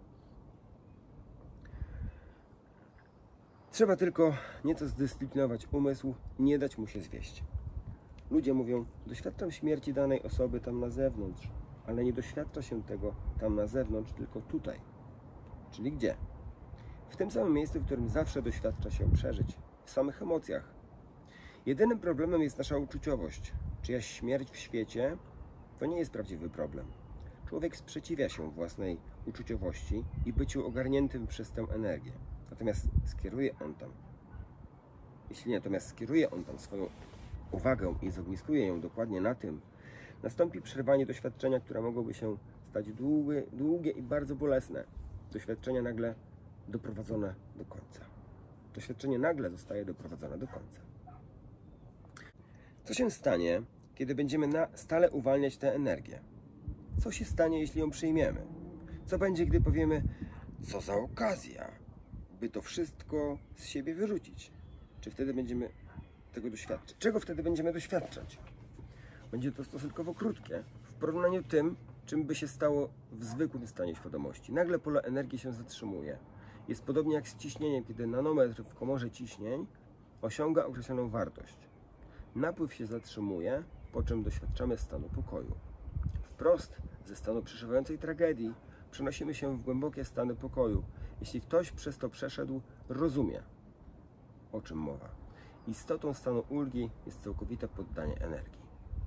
Trzeba tylko nieco zdyscyplinować umysł i nie dać mu się zwieść. Ludzie mówią, doświadczam śmierci danej osoby tam na zewnątrz, ale nie doświadcza się tego tam na zewnątrz, tylko tutaj. Czyli gdzie? W tym samym miejscu, w którym zawsze doświadcza się przeżyć, w samych emocjach. Jedynym problemem jest nasza uczuciowość. Czyjaś śmierć w świecie to nie jest prawdziwy problem. Człowiek sprzeciwia się własnej uczuciowości i byciu ogarniętym przez tę energię. Natomiast skieruje on tam, jeśli natomiast skieruje on tam swoją uwagę i zogniskuje ją dokładnie na tym, nastąpi przerwanie doświadczenia, które mogłoby się stać długie, długie i bardzo bolesne. Doświadczenie nagle doprowadzone do końca. Doświadczenie nagle zostaje doprowadzone do końca. Co się stanie, kiedy będziemy na stale uwalniać tę energię? Co się stanie, jeśli ją przyjmiemy? Co będzie, gdy powiemy, co za okazja, by to wszystko z siebie wyrzucić? Czy wtedy będziemy tego doświadczać? Czego wtedy będziemy doświadczać? Będzie to stosunkowo krótkie w porównaniu tym, czym by się stało w zwykłym stanie świadomości. Nagle pole energii się zatrzymuje. Jest podobnie jak z ciśnieniem, kiedy nanometr w komorze ciśnień osiąga określoną wartość. Napływ się zatrzymuje, po czym doświadczamy stanu pokoju. Wprost ze stanu przeszywającej tragedii przenosimy się w głębokie stany pokoju. Jeśli ktoś przez to przeszedł, rozumie, o czym mowa. Istotą stanu ulgi jest całkowite poddanie energii.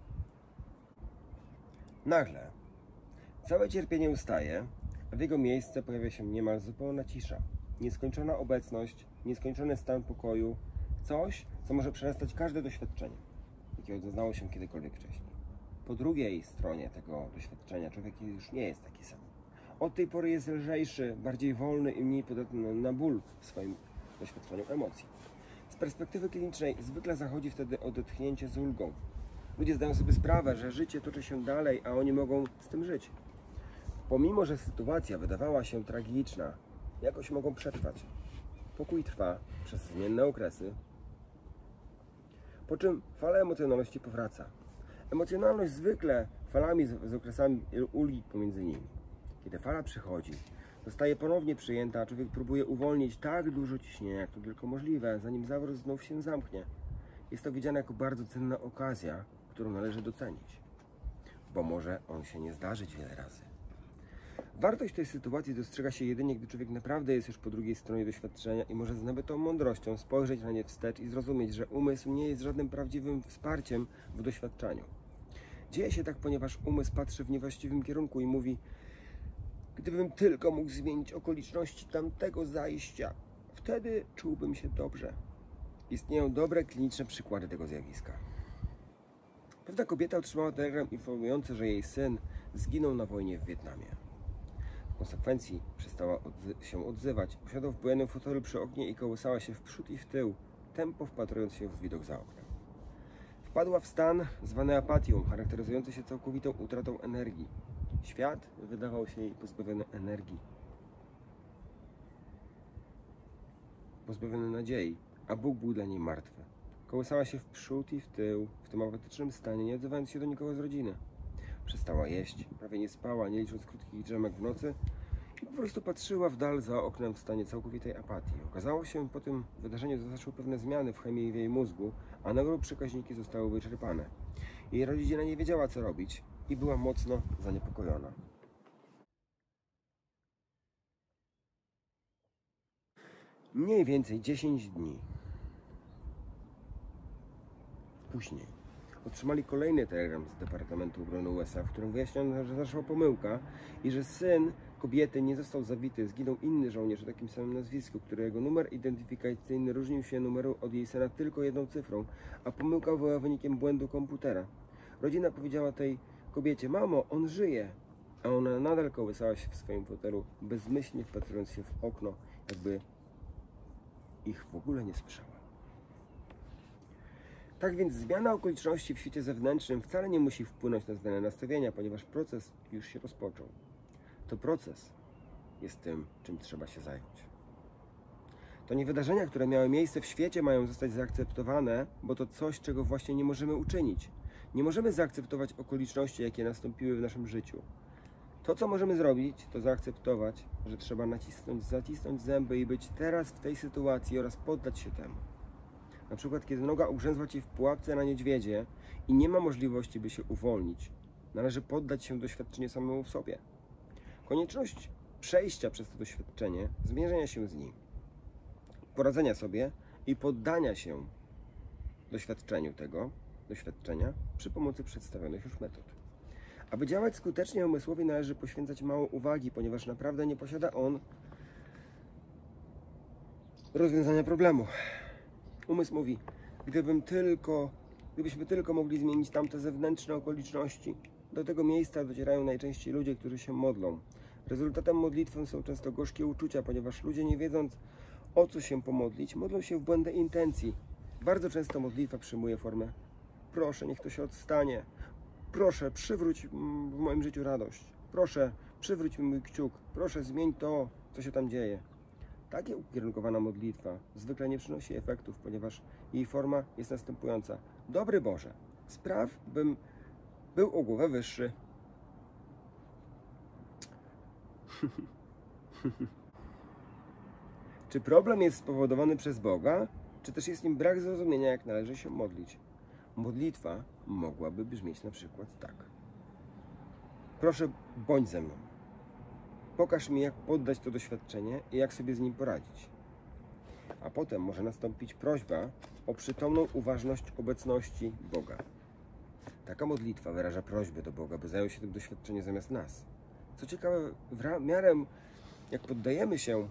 Nagle całe cierpienie ustaje, a w jego miejsce pojawia się niemal zupełna cisza. Nieskończona obecność, nieskończony stan pokoju, coś, co może przerastać każde doświadczenie, jakiego doznało się kiedykolwiek wcześniej. Po drugiej stronie tego doświadczenia człowiek już nie jest taki sam. Od tej pory jest lżejszy, bardziej wolny i mniej podatny na ból w swoim doświadczeniu emocji. Z perspektywy klinicznej zwykle zachodzi wtedy odetchnięcie z ulgą. Ludzie zdają sobie sprawę, że życie toczy się dalej, a oni mogą z tym żyć. Pomimo że sytuacja wydawała się tragiczna, jakoś mogą przetrwać. Pokój trwa przez zmienne okresy, po czym fala emocjonalności powraca. Emocjonalność zwykle falami z, z okresami ulgi pomiędzy nimi. Kiedy fala przychodzi, zostaje ponownie przyjęta, a człowiek próbuje uwolnić tak dużo ciśnienia, jak to tylko możliwe, zanim zawrót znów się zamknie. Jest to widziane jako bardzo cenna okazja, którą należy docenić, bo może on się nie zdarzyć wiele razy. Wartość tej sytuacji dostrzega się jedynie, gdy człowiek naprawdę jest już po drugiej stronie doświadczenia i może z nabytą mądrością spojrzeć na nie wstecz i zrozumieć, że umysł nie jest żadnym prawdziwym wsparciem w doświadczaniu. Dzieje się tak, ponieważ umysł patrzy w niewłaściwym kierunku i mówi: gdybym tylko mógł zmienić okoliczności tamtego zajścia, wtedy czułbym się dobrze. Istnieją dobre kliniczne przykłady tego zjawiska. Pewna kobieta otrzymała telegram informujący, że jej syn zginął na wojnie w Wietnamie. W konsekwencji przestała odzy- się odzywać, usiadła w bujającym fotelu przy oknie i kołysała się w przód i w tył, tępo wpatrując się w widok za oknem. Wpadła w stan zwany apatią, charakteryzujący się całkowitą utratą energii. Świat wydawał się jej pozbawiony energii. pozbawiony nadziei, a Bóg był dla niej martwy. Kołysała się w przód i w tył, w tym apatycznym stanie, nie odzywając się do nikogo z rodziny. Przestała jeść, prawie nie spała, nie licząc krótkich drzemek w nocy i po prostu patrzyła w dal za oknem w stanie całkowitej apatii. Okazało się po tym wydarzeniu, że zaszły pewne zmiany w chemii w jej mózgu, a neuroprzekaźniki zostały wyczerpane. Jej rodzina nie wiedziała, co robić i była mocno zaniepokojona. Mniej więcej dziesięć dni później otrzymali kolejny telegram z Departamentu Obrony U S A, w którym wyjaśniono, że zaszła pomyłka i że syn kobiety nie został zabity. Zginął inny żołnierz o takim samym nazwisku, którego numer identyfikacyjny różnił się numeru od jej syna tylko jedną cyfrą, a pomyłka była wynikiem błędu komputera. Rodzina powiedziała tej kobiecie: mamo, on żyje, a ona nadal kołysała się w swoim fotelu, bezmyślnie wpatrując się w okno, jakby ich w ogóle nie słyszała. Tak więc zmiana okoliczności w świecie zewnętrznym wcale nie musi wpłynąć na zmianę nastawienia, ponieważ proces już się rozpoczął. To proces jest tym, czym trzeba się zająć. To nie wydarzenia, które miały miejsce w świecie, mają zostać zaakceptowane, bo to coś, czego właśnie nie możemy uczynić. Nie możemy zaakceptować okoliczności, jakie nastąpiły w naszym życiu. To, co możemy zrobić, to zaakceptować, że trzeba nacisnąć, zacisnąć zęby i być teraz w tej sytuacji oraz poddać się temu. Na przykład, kiedy noga ugrzęzła Ci w pułapce na niedźwiedzie i nie ma możliwości, by się uwolnić, należy poddać się doświadczeniu samemu w sobie. Konieczność przejścia przez to doświadczenie, zmierzenia się z nim, poradzenia sobie i poddania się doświadczeniu tego doświadczenia przy pomocy przedstawionych już metod. Aby działać skutecznie umysłowi, należy poświęcać mało uwagi, ponieważ naprawdę nie posiada on rozwiązania problemu. Umysł mówi: gdybym tylko, gdybyśmy tylko mogli zmienić tamte zewnętrzne okoliczności. Do tego miejsca docierają najczęściej ludzie, którzy się modlą. Rezultatem modlitwy są często gorzkie uczucia, ponieważ ludzie, nie wiedząc, o co się pomodlić, modlą się w błędnej intencji. Bardzo często modlitwa przyjmuje formę: proszę, niech to się odstanie. Proszę, przywróć w moim życiu radość. Proszę, przywróć mi mój kciuk. Proszę, zmień to, co się tam dzieje. Takie ukierunkowana modlitwa zwykle nie przynosi efektów, ponieważ jej forma jest następująca: dobry Boże, spraw, bym był o głowę wyższy. Czy problem jest spowodowany przez Boga, czy też jest nim brak zrozumienia, jak należy się modlić? Modlitwa mogłaby brzmieć na przykład tak: proszę, bądź ze mną. Pokaż mi, jak poddać to doświadczenie i jak sobie z nim poradzić. A potem może nastąpić prośba o przytomną uważność obecności Boga. Taka modlitwa wyraża prośbę do Boga, by zajął się tym doświadczeniem zamiast nas. Co ciekawe, w miarę jak poddajemy się,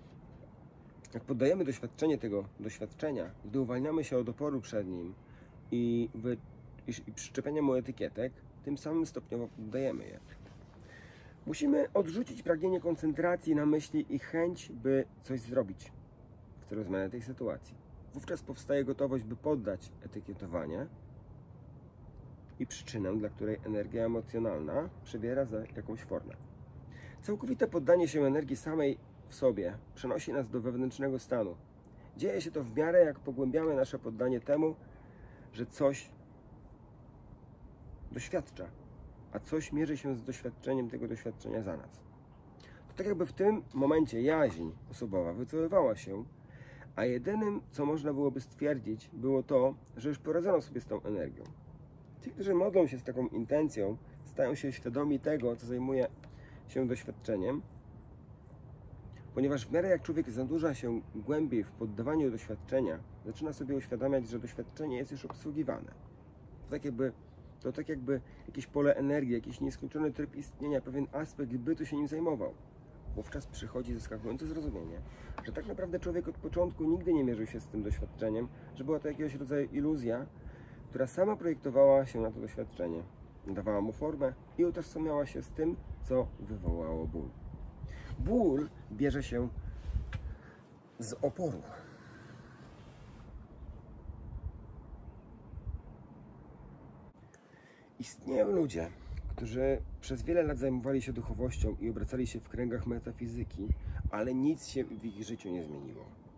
jak poddajemy doświadczenie tego doświadczenia, gdy uwalniamy się od oporu przed nim i, wy, i, i przyczepiania mu etykietek, tym samym stopniowo poddajemy je. Musimy odrzucić pragnienie koncentracji na myśli i chęć, by coś zrobić w celu zmiany tej sytuacji. Wówczas powstaje gotowość, by poddać etykietowanie i przyczynę, dla której energia emocjonalna przybiera za jakąś formę. Całkowite poddanie się energii samej w sobie przenosi nas do wewnętrznego stanu. Dzieje się to w miarę, jak pogłębiamy nasze poddanie temu, że coś doświadcza, a coś mierzy się z doświadczeniem tego doświadczenia za nas. To tak jakby w tym momencie jaźń osobowa wycofywała się, a jedynym, co można byłoby stwierdzić, było to, że już poradzono sobie z tą energią. Ci, którzy modlą się z taką intencją, stają się świadomi tego, co zajmuje się doświadczeniem, ponieważ w miarę jak człowiek zanurza się głębiej w poddawaniu doświadczenia, zaczyna sobie uświadamiać, że doświadczenie jest już obsługiwane. To tak jakby, to tak jakby jakieś pole energii, jakiś nieskończony tryb istnienia, pewien aspekt bytu się nim zajmował. Wówczas przychodzi zaskakujące zrozumienie, że tak naprawdę człowiek od początku nigdy nie mierzył się z tym doświadczeniem, że była to jakiegoś rodzaju iluzja, która sama projektowała się na to doświadczenie, dawała mu formę i utożsamiała się z tym, co wywołało ból. Ból bierze się z oporu. Istnieją ludzie, którzy przez wiele lat zajmowali się duchowością i obracali się w kręgach metafizyki, ale nic się w ich życiu nie zmieniło.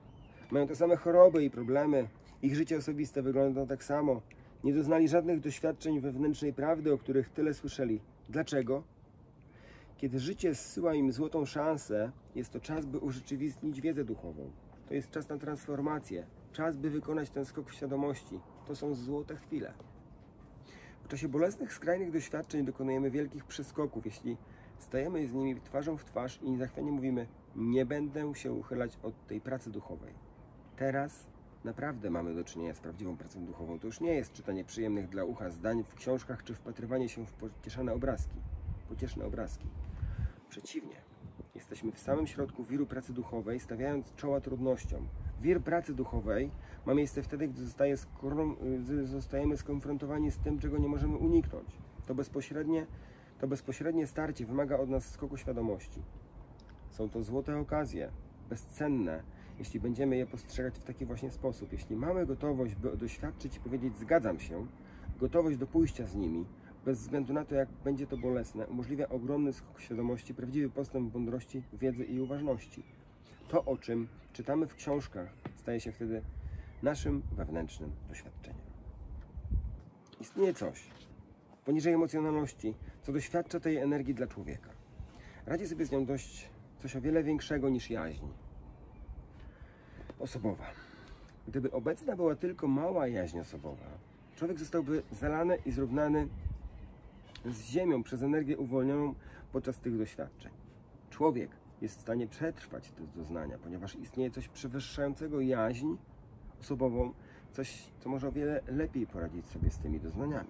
Mają te same choroby i problemy. Ich życie osobiste wygląda tak samo. Nie doznali żadnych doświadczeń wewnętrznej prawdy, o których tyle słyszeli. Dlaczego? Kiedy życie zsyła im złotą szansę, jest to czas, by urzeczywistnić wiedzę duchową. To jest czas na transformację. Czas, by wykonać ten skok w świadomości. To są złote chwile. W czasie bolesnych, skrajnych doświadczeń dokonujemy wielkich przeskoków, jeśli stajemy z nimi twarzą w twarz i niezachwianie mówimy: nie będę się uchylać od tej pracy duchowej. Teraz naprawdę mamy do czynienia z prawdziwą pracą duchową. To już nie jest czytanie przyjemnych dla ucha zdań w książkach, czy wpatrywanie się w pocieszane obrazki. Pocieszne obrazki. Przeciwnie, jesteśmy w samym środku wiru pracy duchowej, stawiając czoła trudnościom. Wir pracy duchowej ma miejsce wtedy, gdy zostaje skoro, gdy zostajemy skonfrontowani z tym, czego nie możemy uniknąć. To bezpośrednie, to bezpośrednie starcie wymaga od nas skoku świadomości. Są to złote okazje, bezcenne, jeśli będziemy je postrzegać w taki właśnie sposób. Jeśli mamy gotowość, by doświadczyć i powiedzieć: zgadzam się, gotowość do pójścia z nimi, bez względu na to, jak będzie to bolesne, umożliwia ogromny skok świadomości, prawdziwy postęp mądrości, wiedzy i uważności. To, o czym czytamy w książkach, staje się wtedy naszym wewnętrznym doświadczeniem. Istnieje coś poniżej emocjonalności, co doświadcza tej energii dla człowieka. Radzi sobie z nią dość coś o wiele większego niż jaźń osobowa. Gdyby obecna była tylko mała jaźń osobowa, człowiek zostałby zalany i zrównany z ziemią przez energię uwolnioną podczas tych doświadczeń. Człowiek jest w stanie przetrwać te doznania, ponieważ istnieje coś przewyższającego jaźń osobową, coś, co może o wiele lepiej poradzić sobie z tymi doznaniami.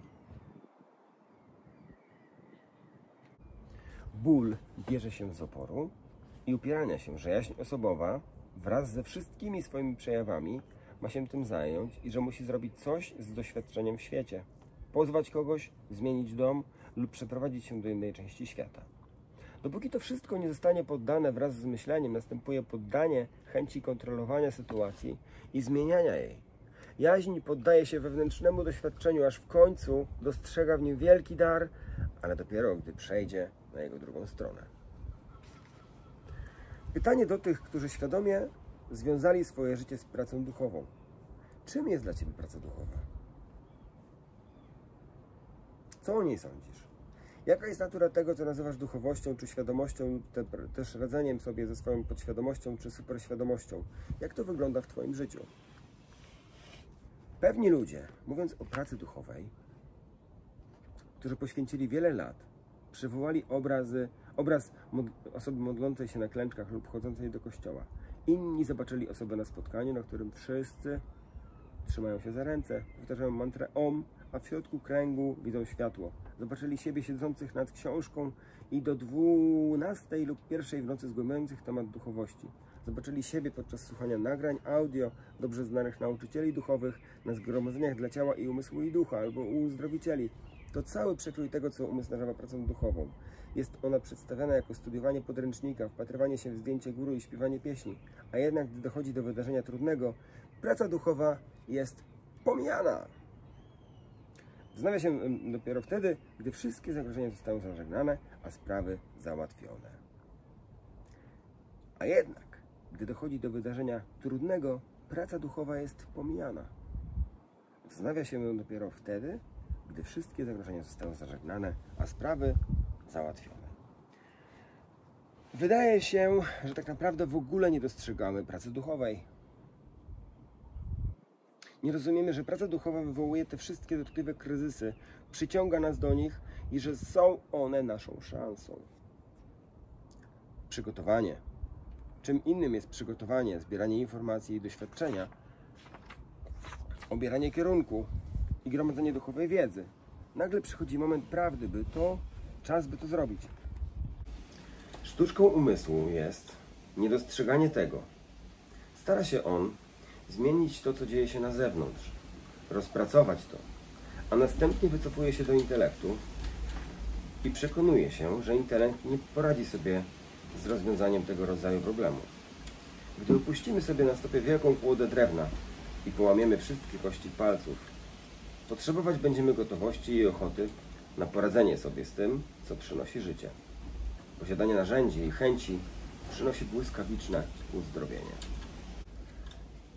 Ból bierze się z oporu i upierania się, że jaźń osobowa wraz ze wszystkimi swoimi przejawami ma się tym zająć i że musi zrobić coś z doświadczeniem w świecie. Pozwać kogoś, zmienić dom lub przeprowadzić się do innej części świata. Dopóki to wszystko nie zostanie poddane wraz z myśleniem, następuje poddanie chęci kontrolowania sytuacji i zmieniania jej. Jaźń poddaje się wewnętrznemu doświadczeniu, aż w końcu dostrzega w nim wielki dar, ale dopiero gdy przejdzie na jego drugą stronę. Pytanie do tych, którzy świadomie związali swoje życie z pracą duchową. Czym jest dla Ciebie praca duchowa? Co o niej sądzisz? Jaka jest natura tego, co nazywasz duchowością, czy świadomością, lub te, też radzeniem sobie ze swoją podświadomością, czy superświadomością? Jak to wygląda w Twoim życiu? Pewni ludzie, mówiąc o pracy duchowej, którzy poświęcili wiele lat, przywołali obrazy, obraz mod, osoby modlącej się na klęczkach lub chodzącej do kościoła. Inni zobaczyli osobę na spotkaniu, na którym wszyscy trzymają się za ręce, powtarzają mantrę Om, a w środku kręgu widzą światło. Zobaczyli siebie siedzących nad książką i do dwunastej lub pierwszej w nocy zgłębiających temat duchowości. Zobaczyli siebie podczas słuchania nagrań audio dobrze znanych nauczycieli duchowych na zgromadzeniach dla ciała i umysłu i ducha albo u uzdrowicieli. To cały przekrój tego, co umysł nazywa pracą duchową. Jest ona przedstawiana jako studiowanie podręcznika, wpatrywanie się w zdjęcie guru i śpiewanie pieśni. A jednak, gdy dochodzi do wydarzenia trudnego, praca duchowa jest pomijana. Wznawia się dopiero wtedy, gdy wszystkie zagrożenia zostały zażegnane, a sprawy załatwione. A jednak, gdy dochodzi do wydarzenia trudnego, praca duchowa jest pomijana. Wznawia się dopiero wtedy, gdy wszystkie zagrożenia zostały zażegnane, a sprawy załatwione. Wydaje się, że tak naprawdę w ogóle nie dostrzegamy pracy duchowej. Nie rozumiemy, że praca duchowa wywołuje te wszystkie dotkliwe kryzysy, przyciąga nas do nich i że są one naszą szansą. Przygotowanie. Czym innym jest przygotowanie, zbieranie informacji i doświadczenia, obieranie kierunku i gromadzenie duchowej wiedzy. Nagle przychodzi moment prawdy, by to, czas by to zrobić. Sztuczką umysłu jest niedostrzeganie tego. Stara się on zmienić to, co dzieje się na zewnątrz, rozpracować to, a następnie wycofuje się do intelektu i przekonuje się, że intelekt nie poradzi sobie z rozwiązaniem tego rodzaju problemu. Gdy upuścimy sobie na stopie wielką kłodę drewna i połamiemy wszystkie kości palców, potrzebować będziemy gotowości i ochoty na poradzenie sobie z tym, co przynosi życie. Posiadanie narzędzi i chęci przynosi błyskawiczne uzdrowienie.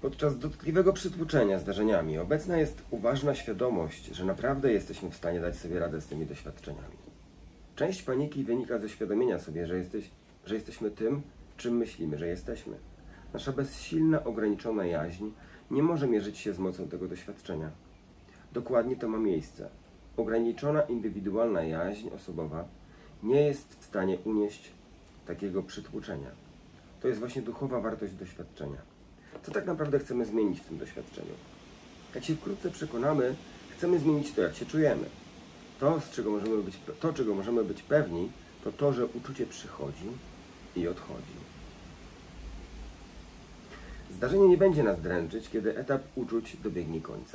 Podczas dotkliwego przytłoczenia zdarzeniami obecna jest uważna świadomość, że naprawdę jesteśmy w stanie dać sobie radę z tymi doświadczeniami. Część paniki wynika ze uświadomienia sobie, że, jesteś, że jesteśmy tym, czym myślimy, że jesteśmy. Nasza bezsilna, ograniczona jaźń nie może mierzyć się z mocą tego doświadczenia. Dokładnie to ma miejsce. Ograniczona, indywidualna jaźń osobowa nie jest w stanie unieść takiego przytłoczenia. To jest właśnie duchowa wartość doświadczenia. Co tak naprawdę chcemy zmienić w tym doświadczeniu? Jak się wkrótce przekonamy, chcemy zmienić to, jak się czujemy. To, z czego możemy być, to, czego możemy być pewni, to to, że uczucie przychodzi i odchodzi. Zdarzenie nie będzie nas dręczyć, kiedy etap uczuć dobiegnie końca.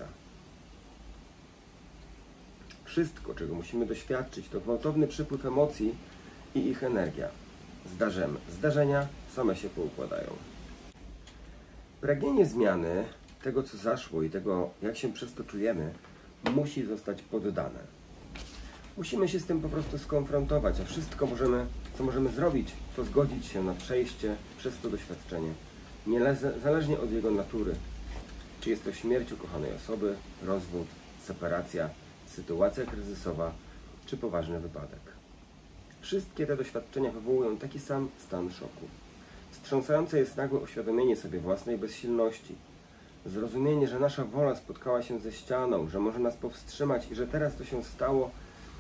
Wszystko, czego musimy doświadczyć, to gwałtowny przypływ emocji i ich energia. Zdarzemy. Zdarzenia same się poukładają. Pragnienie zmiany tego, co zaszło i tego, jak się przez to czujemy, musi zostać poddane. Musimy się z tym po prostu skonfrontować, a wszystko, możemy, co możemy zrobić, to zgodzić się na przejście przez to doświadczenie, niezależnie od jego natury. Czy jest to śmierć ukochanej osoby, rozwód, separacja, sytuacja kryzysowa, czy poważny wypadek. Wszystkie te doświadczenia wywołują taki sam stan szoku. Wstrząsające jest nagłe uświadomienie sobie własnej bezsilności. Zrozumienie, że nasza wola spotkała się ze ścianą, że może nas powstrzymać i że teraz to się stało,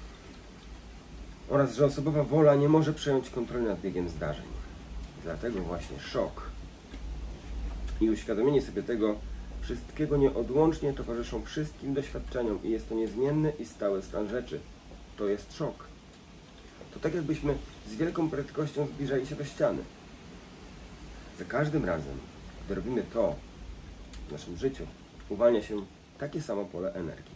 oraz że osobowa wola nie może przejąć kontroli nad biegiem zdarzeń. Dlatego właśnie szok i uświadomienie sobie tego wszystkiego nieodłącznie towarzyszą wszystkim doświadczeniom i jest to niezmienny i stały stan rzeczy. To jest szok. To tak jakbyśmy z wielką prędkością zbliżali się do ściany. Za każdym razem, gdy robimy to w naszym życiu, uwalnia się takie samo pole energii.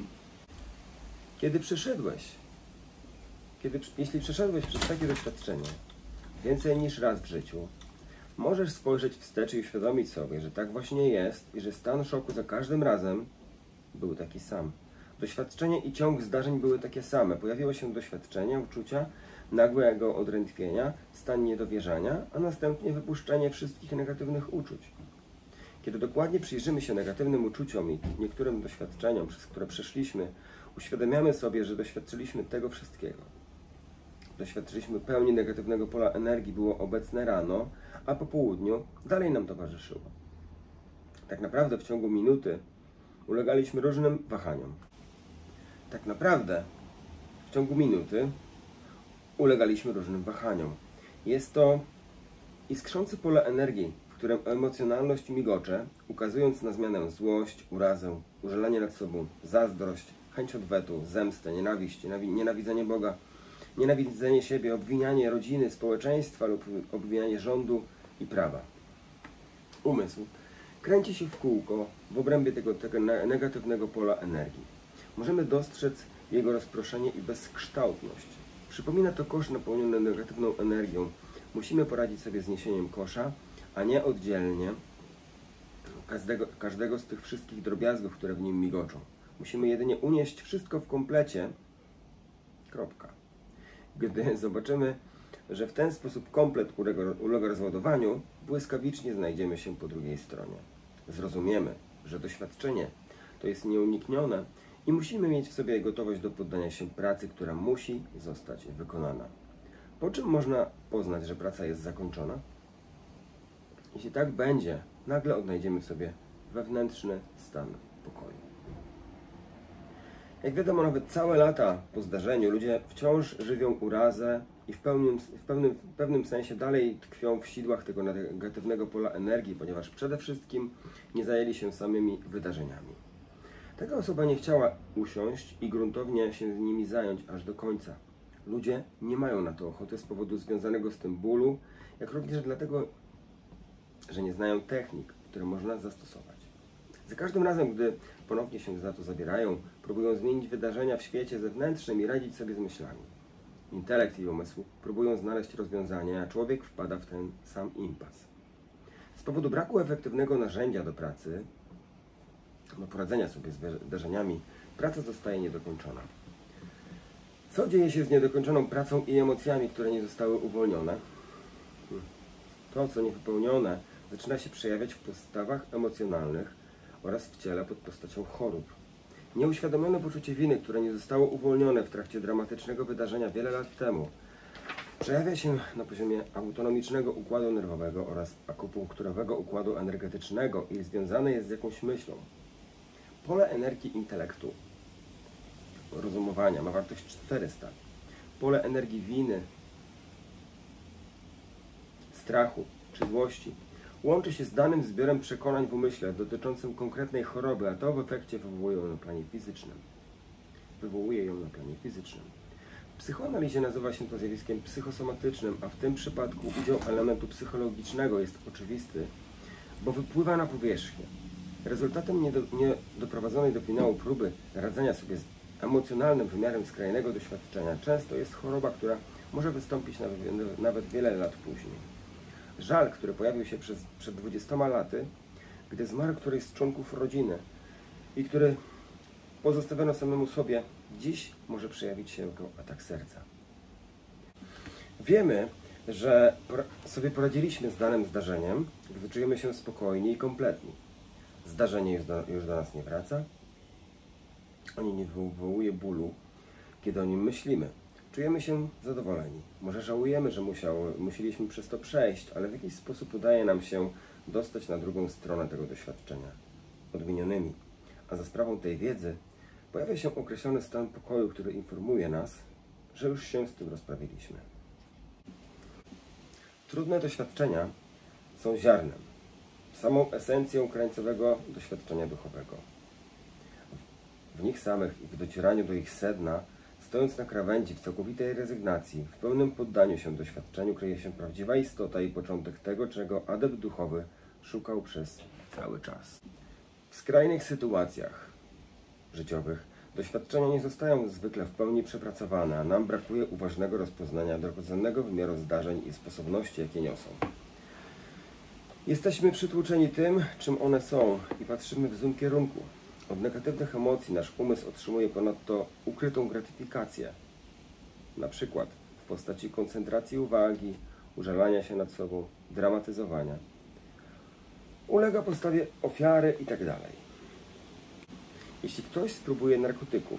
Kiedy przeszedłeś, kiedy, jeśli przeszedłeś przez takie doświadczenie więcej niż raz w życiu, możesz spojrzeć wstecz i uświadomić sobie, że tak właśnie jest i że stan szoku za każdym razem był taki sam. Doświadczenie i ciąg zdarzeń były takie same. Pojawiło się doświadczenie, uczucia, nagłego odrętwienia, stan niedowierzania, a następnie wypuszczenie wszystkich negatywnych uczuć. Kiedy dokładnie przyjrzymy się negatywnym uczuciom i niektórym doświadczeniom, przez które przeszliśmy, uświadamiamy sobie, że doświadczyliśmy tego wszystkiego. Doświadczyliśmy pełni negatywnego pola energii, było obecne rano, a po południu dalej nam towarzyszyło. Tak naprawdę w ciągu minuty ulegaliśmy różnym wahaniom. Tak naprawdę w ciągu minuty ulegaliśmy różnym wahaniom. Jest to iskrzące pole energii, w którym emocjonalność migocze, ukazując na zmianę złość, urazę, użalenie nad sobą, zazdrość, chęć odwetu, zemstę, nienawiść, nienawidzenie Boga, nienawidzenie siebie, obwinianie rodziny, społeczeństwa lub obwinianie rządu i prawa. Umysł kręci się w kółko w obrębie tego, tego negatywnego pola energii. Możemy dostrzec jego rozproszenie i bezkształtność. Przypomina to kosz napełniony negatywną energią. Musimy poradzić sobie z niesieniem kosza, a nie oddzielnie każdego, każdego z tych wszystkich drobiazgów, które w nim migoczą. Musimy jedynie unieść wszystko w komplecie. Kropka. Gdy zobaczymy, że w ten sposób komplet ulega, ulega rozładowaniu, błyskawicznie znajdziemy się po drugiej stronie. Zrozumiemy, że doświadczenie to jest nieuniknione i musimy mieć w sobie gotowość do poddania się pracy, która musi zostać wykonana. Po czym można poznać, że praca jest zakończona? Jeśli tak będzie, nagle odnajdziemy w sobie wewnętrzny stan pokoju. Jak wiadomo, nawet całe lata po zdarzeniu ludzie wciąż żywią urazę i w pewnym, w pewnym, w pewnym sensie dalej tkwią w sidłach tego negatywnego pola energii, ponieważ przede wszystkim nie zajęli się samymi wydarzeniami. Taka osoba nie chciała usiąść i gruntownie się nimi zająć aż do końca. Ludzie nie mają na to ochoty z powodu związanego z tym bólu, jak również dlatego, że nie znają technik, które można zastosować. Za każdym razem, gdy ponownie się za to zabierają, próbują zmienić wydarzenia w świecie zewnętrznym i radzić sobie z myślami. Intelekt i umysł próbują znaleźć rozwiązanie, a człowiek wpada w ten sam impas. Z powodu braku efektywnego narzędzia do pracy, do poradzenia sobie z wydarzeniami, praca zostaje niedokończona. Co dzieje się z niedokończoną pracą i emocjami, które nie zostały uwolnione? To, co niewypełnione, zaczyna się przejawiać w postawach emocjonalnych oraz w ciele pod postacią chorób. Nieuświadomione poczucie winy, które nie zostało uwolnione w trakcie dramatycznego wydarzenia wiele lat temu, przejawia się na poziomie autonomicznego układu nerwowego oraz akupunkturowego układu energetycznego i związane jest z jakąś myślą. Pole energii intelektu, rozumowania ma wartość czterysta. Pole energii winy, strachu czy złości łączy się z danym zbiorem przekonań w umyśle dotyczącym konkretnej choroby, a to w efekcie wywołuje ją na planie fizycznym. Wywołuje ją na planie fizycznym. W psychoanalizie nazywa się to zjawiskiem psychosomatycznym, a w tym przypadku udział elementu psychologicznego jest oczywisty, bo wypływa na powierzchnię. Rezultatem niedoprowadzonej do finału próby radzenia sobie z emocjonalnym wymiarem skrajnego doświadczenia często jest choroba, która może wystąpić nawet, nawet wiele lat później. Żal, który pojawił się przez, przed dwudziestoma laty, gdy zmarł któryś z członków rodziny i który pozostawiono samemu sobie, dziś może przejawić się jako atak serca. Wiemy, że sobie poradziliśmy z danym zdarzeniem, gdy czujemy się spokojni i kompletni. Zdarzenie już do, już do nas nie wraca, ani nie wywołuje bólu, kiedy o nim myślimy. Czujemy się zadowoleni. Może żałujemy, że musiał, musieliśmy przez to przejść, ale w jakiś sposób udaje nam się dostać na drugą stronę tego doświadczenia, odmienionymi. A za sprawą tej wiedzy pojawia się określony stan pokoju, który informuje nas, że już się z tym rozprawiliśmy. Trudne doświadczenia są ziarnem, samą esencją krańcowego doświadczenia duchowego. W nich samych i w docieraniu do ich sedna, stojąc na krawędzi w całkowitej rezygnacji, w pełnym poddaniu się doświadczeniu, kryje się prawdziwa istota i początek tego, czego adept duchowy szukał przez cały czas. W skrajnych sytuacjach życiowych doświadczenia nie zostają zwykle w pełni przepracowane, a nam brakuje uważnego rozpoznania drogocennego wymiaru zdarzeń i sposobności, jakie niosą. Jesteśmy przytłoczeni tym, czym one są i patrzymy w złym kierunku. Od negatywnych emocji nasz umysł otrzymuje ponadto ukrytą gratyfikację, na przykład w postaci koncentracji uwagi, użalania się nad sobą, dramatyzowania. Ulega postawie ofiary itd. Jeśli ktoś spróbuje narkotyków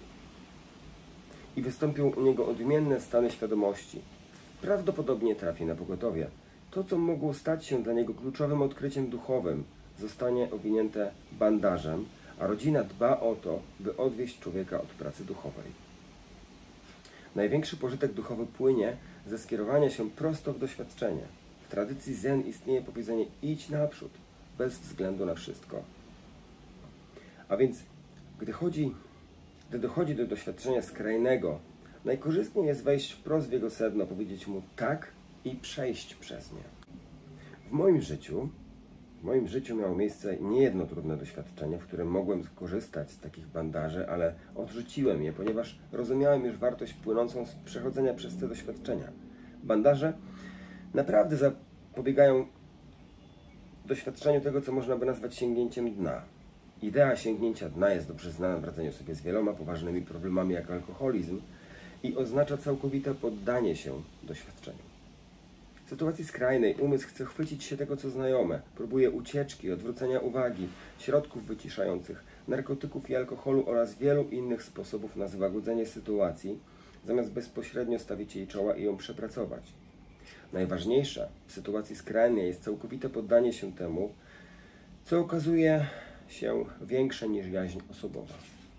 i wystąpią u niego odmienne stany świadomości, prawdopodobnie trafi na pogotowie. To, co mogło stać się dla niego kluczowym odkryciem duchowym, zostanie owinięte bandażem, a rodzina dba o to, by odwieźć człowieka od pracy duchowej. Największy pożytek duchowy płynie ze skierowania się prosto w doświadczenie. W tradycji zen istnieje powiedzenie idź naprzód, bez względu na wszystko. A więc, gdy, chodzi, gdy dochodzi do doświadczenia skrajnego, najkorzystniej jest wejść wprost w jego sedno, powiedzieć mu tak i przejść przez nie. W moim życiu W moim życiu miało miejsce niejedno trudne doświadczenie, w którym mogłem skorzystać z takich bandaży, ale odrzuciłem je, ponieważ rozumiałem już wartość płynącą z przechodzenia przez te doświadczenia. Bandaże naprawdę zapobiegają doświadczeniu tego, co można by nazwać sięgnięciem dna. Idea sięgnięcia dna jest dobrze znana w radzeniu sobie z wieloma poważnymi problemami jak alkoholizm i oznacza całkowite poddanie się doświadczeniu. W sytuacji skrajnej umysł chce chwycić się tego, co znajome. Próbuje ucieczki, odwrócenia uwagi, środków wyciszających, narkotyków i alkoholu oraz wielu innych sposobów na złagodzenie sytuacji, zamiast bezpośrednio stawić jej czoła i ją przepracować. Najważniejsze w sytuacji skrajnej jest całkowite poddanie się temu, co okazuje się większe niż jaźń osobowa.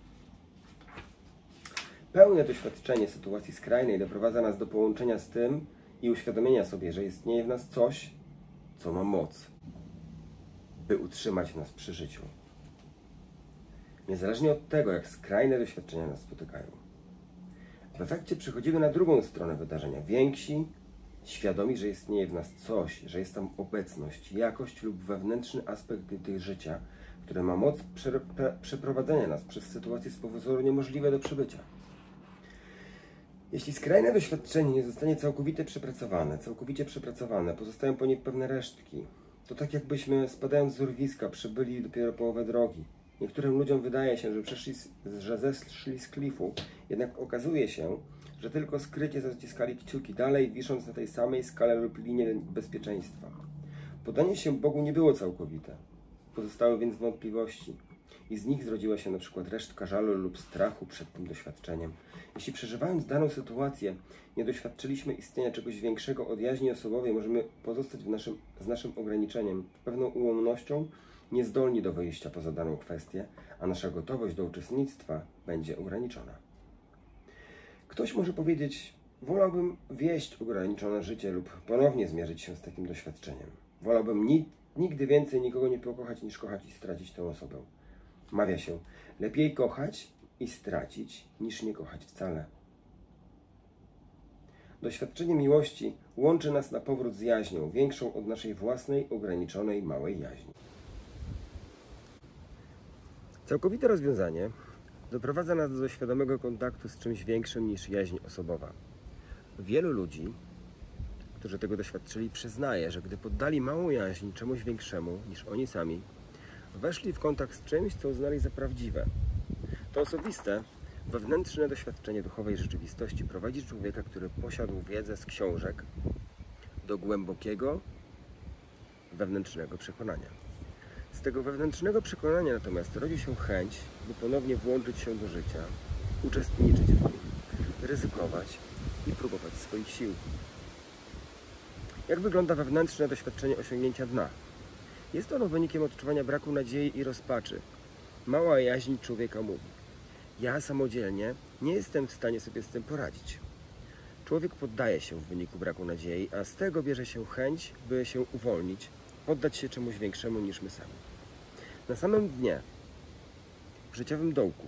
Pełne doświadczenie sytuacji skrajnej doprowadza nas do połączenia z tym, i uświadomienia sobie, że istnieje w nas coś, co ma moc, by utrzymać nas przy życiu. Niezależnie od tego, jak skrajne doświadczenia nas spotykają. W efekcie przechodzimy na drugą stronę wydarzenia. Więksi, świadomi, że istnieje w nas coś, że jest tam obecność, jakość lub wewnętrzny aspekt tych życia, który ma moc prze przeprowadzenia nas przez sytuacje z powodu niemożliwe do przebycia. Jeśli skrajne doświadczenie nie zostanie całkowicie przepracowane, całkowicie przepracowane, pozostają po niej pewne resztki. To tak jakbyśmy spadając z urwiska przebyli dopiero połowę drogi. Niektórym ludziom wydaje się, że, przeszli, że zeszli z klifu, jednak okazuje się, że tylko skrycie zaciskali kciuki dalej, wisząc na tej samej skale lub linie bezpieczeństwa. Poddanie się Bogu nie było całkowite. Pozostały więc wątpliwości i z nich zrodziła się na przykład resztka żalu lub strachu przed tym doświadczeniem. Jeśli przeżywając daną sytuację nie doświadczyliśmy istnienia czegoś większego od jaźni osobowej, możemy pozostać w naszym, z naszym ograniczeniem, pewną ułomnością, niezdolni do wyjścia poza daną kwestię, a nasza gotowość do uczestnictwa będzie ograniczona. Ktoś może powiedzieć: wolałbym wieść ograniczone życie lub ponownie zmierzyć się z takim doświadczeniem. Wolałbym ni nigdy więcej nikogo nie pokochać, niż kochać i stracić tę osobę. Mawia się: lepiej kochać i stracić, niż nie kochać wcale. Doświadczenie miłości łączy nas na powrót z jaźnią, większą od naszej własnej, ograniczonej, małej jaźni. Całkowite rozwiązanie doprowadza nas do świadomego kontaktu z czymś większym niż jaźń osobowa. Wielu ludzi, którzy tego doświadczyli, przyznaje, że gdy poddali małą jaźń czemuś większemu niż oni sami, weszli w kontakt z czymś, co uznali za prawdziwe. To osobiste, wewnętrzne doświadczenie duchowej rzeczywistości prowadzi człowieka, który posiadł wiedzę z książek, do głębokiego, wewnętrznego przekonania. Z tego wewnętrznego przekonania natomiast rodzi się chęć, by ponownie włączyć się do życia, uczestniczyć w nim, ryzykować i próbować swoich sił. Jak wygląda wewnętrzne doświadczenie osiągnięcia dna? Jest ono wynikiem odczuwania braku nadziei i rozpaczy. Mała jaźń człowieka mówi: ja samodzielnie nie jestem w stanie sobie z tym poradzić. Człowiek poddaje się w wyniku braku nadziei, a z tego bierze się chęć, by się uwolnić, poddać się czemuś większemu niż my sami. Na samym dnie, w życiowym dołku,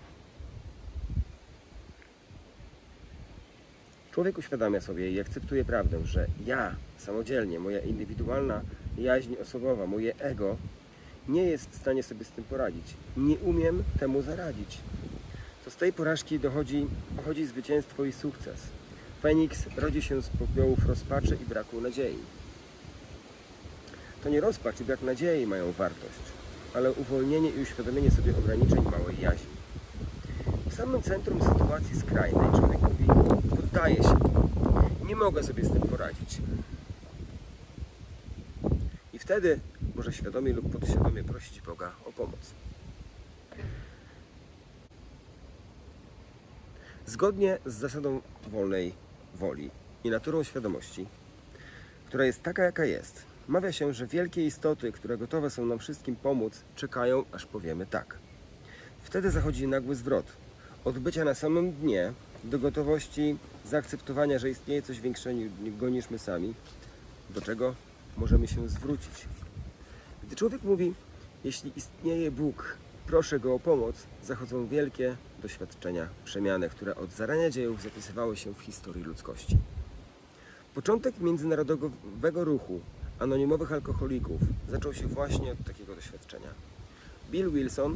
człowiek uświadamia sobie i akceptuje prawdę, że ja samodzielnie, moja indywidualna jaźń osobowa, moje ego nie jest w stanie sobie z tym poradzić. Nie umiem temu zaradzić. To z tej porażki dochodzi, pochodzi zwycięstwo i sukces. Feniks rodzi się z popiołów rozpaczy i braku nadziei. To nie rozpacz i brak nadziei mają wartość, ale uwolnienie i uświadomienie sobie ograniczeń małej jaźni. W samym centrum sytuacji skrajnej człowiek mówi: poddaję się, nie mogę sobie z tym poradzić. I wtedy może świadomie lub podświadomie prosić Boga o pomoc. Zgodnie z zasadą wolnej woli i naturą świadomości, która jest taka, jaka jest, mawia się, że wielkie istoty, które gotowe są nam wszystkim pomóc, czekają, aż powiemy tak. Wtedy zachodzi nagły zwrot. Od bycia na samym dnie do gotowości zaakceptowania, że istnieje coś większego niż my sami, do czego możemy się zwrócić. Gdy człowiek mówi: jeśli istnieje Bóg, proszę Go o pomoc, zachodzą wielkie doświadczenia przemiany, które od zarania dziejów zapisywały się w historii ludzkości. Początek międzynarodowego ruchu anonimowych alkoholików zaczął się właśnie od takiego doświadczenia. Bill Wilson,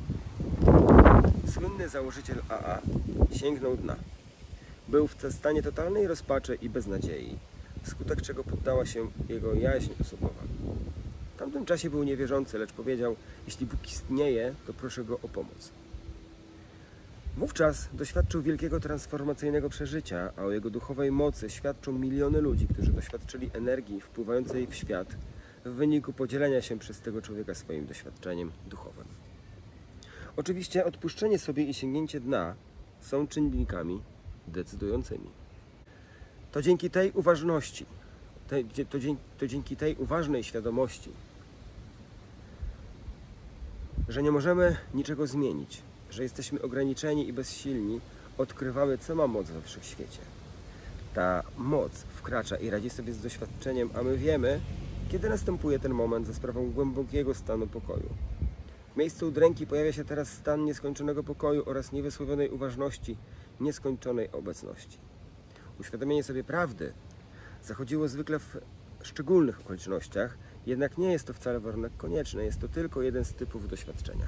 słynny założyciel A A, sięgnął dna. Był w stanie totalnej rozpaczy i beznadziei, wskutek czego poddała się jego jaźń osobowa. W tamtym czasie był niewierzący, lecz powiedział: jeśli Bóg istnieje, to proszę Go o pomoc. Wówczas doświadczył wielkiego transformacyjnego przeżycia, a o jego duchowej mocy świadczą miliony ludzi, którzy doświadczyli energii wpływającej w świat w wyniku podzielenia się przez tego człowieka swoim doświadczeniem duchowym. Oczywiście odpuszczenie sobie i sięgnięcie dna są czynnikami decydującymi. To dzięki tej uważności, to, to, to dzięki tej uważnej świadomości, że nie możemy niczego zmienić, że jesteśmy ograniczeni i bezsilni, odkrywamy, co ma moc we wszechświecie. Ta moc wkracza i radzi sobie z doświadczeniem, a my wiemy, kiedy następuje ten moment za sprawą głębokiego stanu pokoju. W miejscu udręki pojawia się teraz stan nieskończonego pokoju oraz niewysłowionej uważności, nieskończonej obecności. Uświadomienie sobie prawdy zachodziło zwykle w szczególnych okolicznościach, jednak nie jest to wcale warunek konieczny, jest to tylko jeden z typów doświadczenia.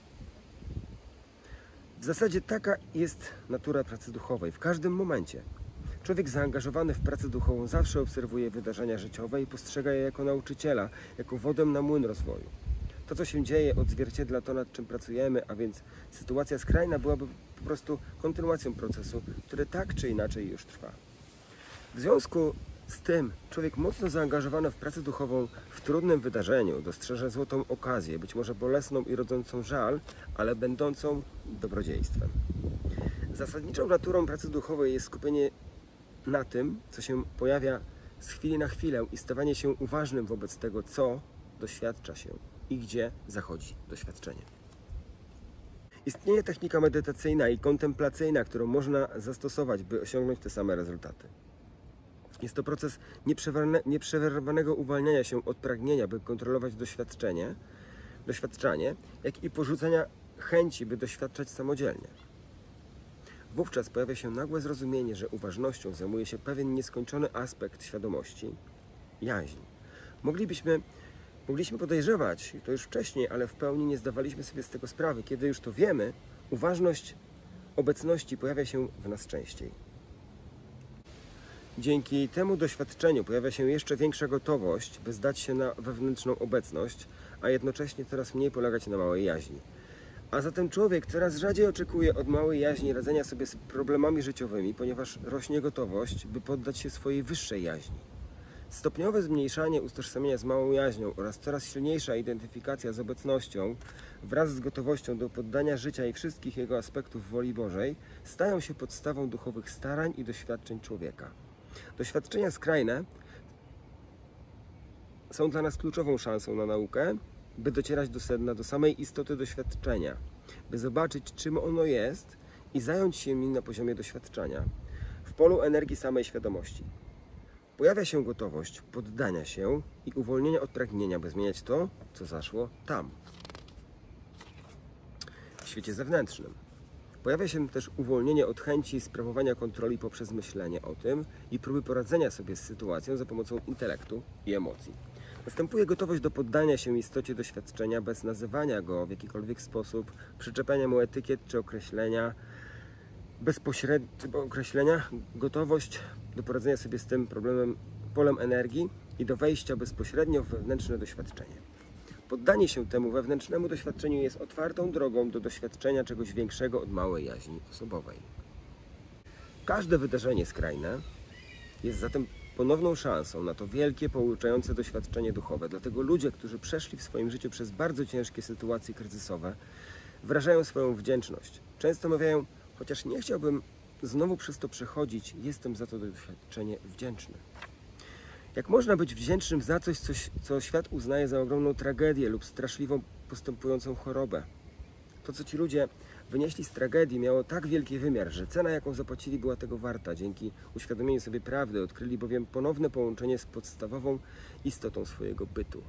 W zasadzie taka jest natura pracy duchowej. W każdym momencie człowiek zaangażowany w pracę duchową zawsze obserwuje wydarzenia życiowe i postrzega je jako nauczyciela, jako wodę na młyn rozwoju. To, co się dzieje, odzwierciedla to, nad czym pracujemy, a więc sytuacja skrajna byłaby po prostu kontynuacją procesu, który tak czy inaczej już trwa. W związku z tym człowiek mocno zaangażowany w pracę duchową w trudnym wydarzeniu dostrzeże złotą okazję, być może bolesną i rodzącą żal, ale będącą dobrodziejstwem. Zasadniczą naturą pracy duchowej jest skupienie na tym, co się pojawia z chwili na chwilę i stawanie się uważnym wobec tego, co doświadcza się i gdzie zachodzi doświadczenie. Istnieje technika medytacyjna i kontemplacyjna, którą można zastosować, by osiągnąć te same rezultaty. Jest to proces nieprzerwanego uwalniania się od pragnienia, by kontrolować doświadczenie, doświadczanie, jak i porzucenia chęci, by doświadczać samodzielnie. Wówczas pojawia się nagłe zrozumienie, że uważnością zajmuje się pewien nieskończony aspekt świadomości – jaźń. Moglibyśmy, mogliśmy podejrzewać to już wcześniej, ale w pełni nie zdawaliśmy sobie z tego sprawy. Kiedy już to wiemy, uważność obecności pojawia się w nas częściej. Dzięki temu doświadczeniu pojawia się jeszcze większa gotowość, by zdać się na wewnętrzną obecność, a jednocześnie coraz mniej polegać na małej jaźni. A zatem człowiek coraz rzadziej oczekuje od małej jaźni radzenia sobie z problemami życiowymi, ponieważ rośnie gotowość, by poddać się swojej wyższej jaźni. Stopniowe zmniejszanie utożsamienia z małą jaźnią oraz coraz silniejsza identyfikacja z obecnością wraz z gotowością do poddania życia i wszystkich jego aspektów woli Bożej stają się podstawą duchowych starań i doświadczeń człowieka. Doświadczenia skrajne są dla nas kluczową szansą na naukę, by docierać do sedna, do samej istoty doświadczenia, by zobaczyć, czym ono jest i zająć się nim na poziomie doświadczenia, w polu energii samej świadomości. Pojawia się gotowość poddania się i uwolnienia od pragnienia, by zmieniać to, co zaszło tam, w świecie zewnętrznym. Pojawia się też uwolnienie od chęci sprawowania kontroli poprzez myślenie o tym i próby poradzenia sobie z sytuacją za pomocą intelektu i emocji. Następuje gotowość do poddania się istocie doświadczenia bez nazywania go w jakikolwiek sposób, przyczepiania mu etykiet czy określenia, bezpośrednio określenia, gotowość do poradzenia sobie z tym problemem, polem energii i do wejścia bezpośrednio w wewnętrzne doświadczenie. Poddanie się temu wewnętrznemu doświadczeniu jest otwartą drogą do doświadczenia czegoś większego od małej jaźni osobowej. Każde wydarzenie skrajne jest zatem ponowną szansą na to wielkie, pouczające doświadczenie duchowe. Dlatego ludzie, którzy przeszli w swoim życiu przez bardzo ciężkie sytuacje kryzysowe, wyrażają swoją wdzięczność. Często mawiają, chociaż nie chciałbym znowu przez to przechodzić, jestem za to doświadczenie wdzięczny. Jak można być wdzięcznym za coś, coś, co świat uznaje za ogromną tragedię lub straszliwą postępującą chorobę? To, co ci ludzie wynieśli z tragedii, miało tak wielki wymiar, że cena, jaką zapłacili, była tego warta. Dzięki uświadomieniu sobie prawdy odkryli bowiem ponowne połączenie z podstawową istotą swojego bytu.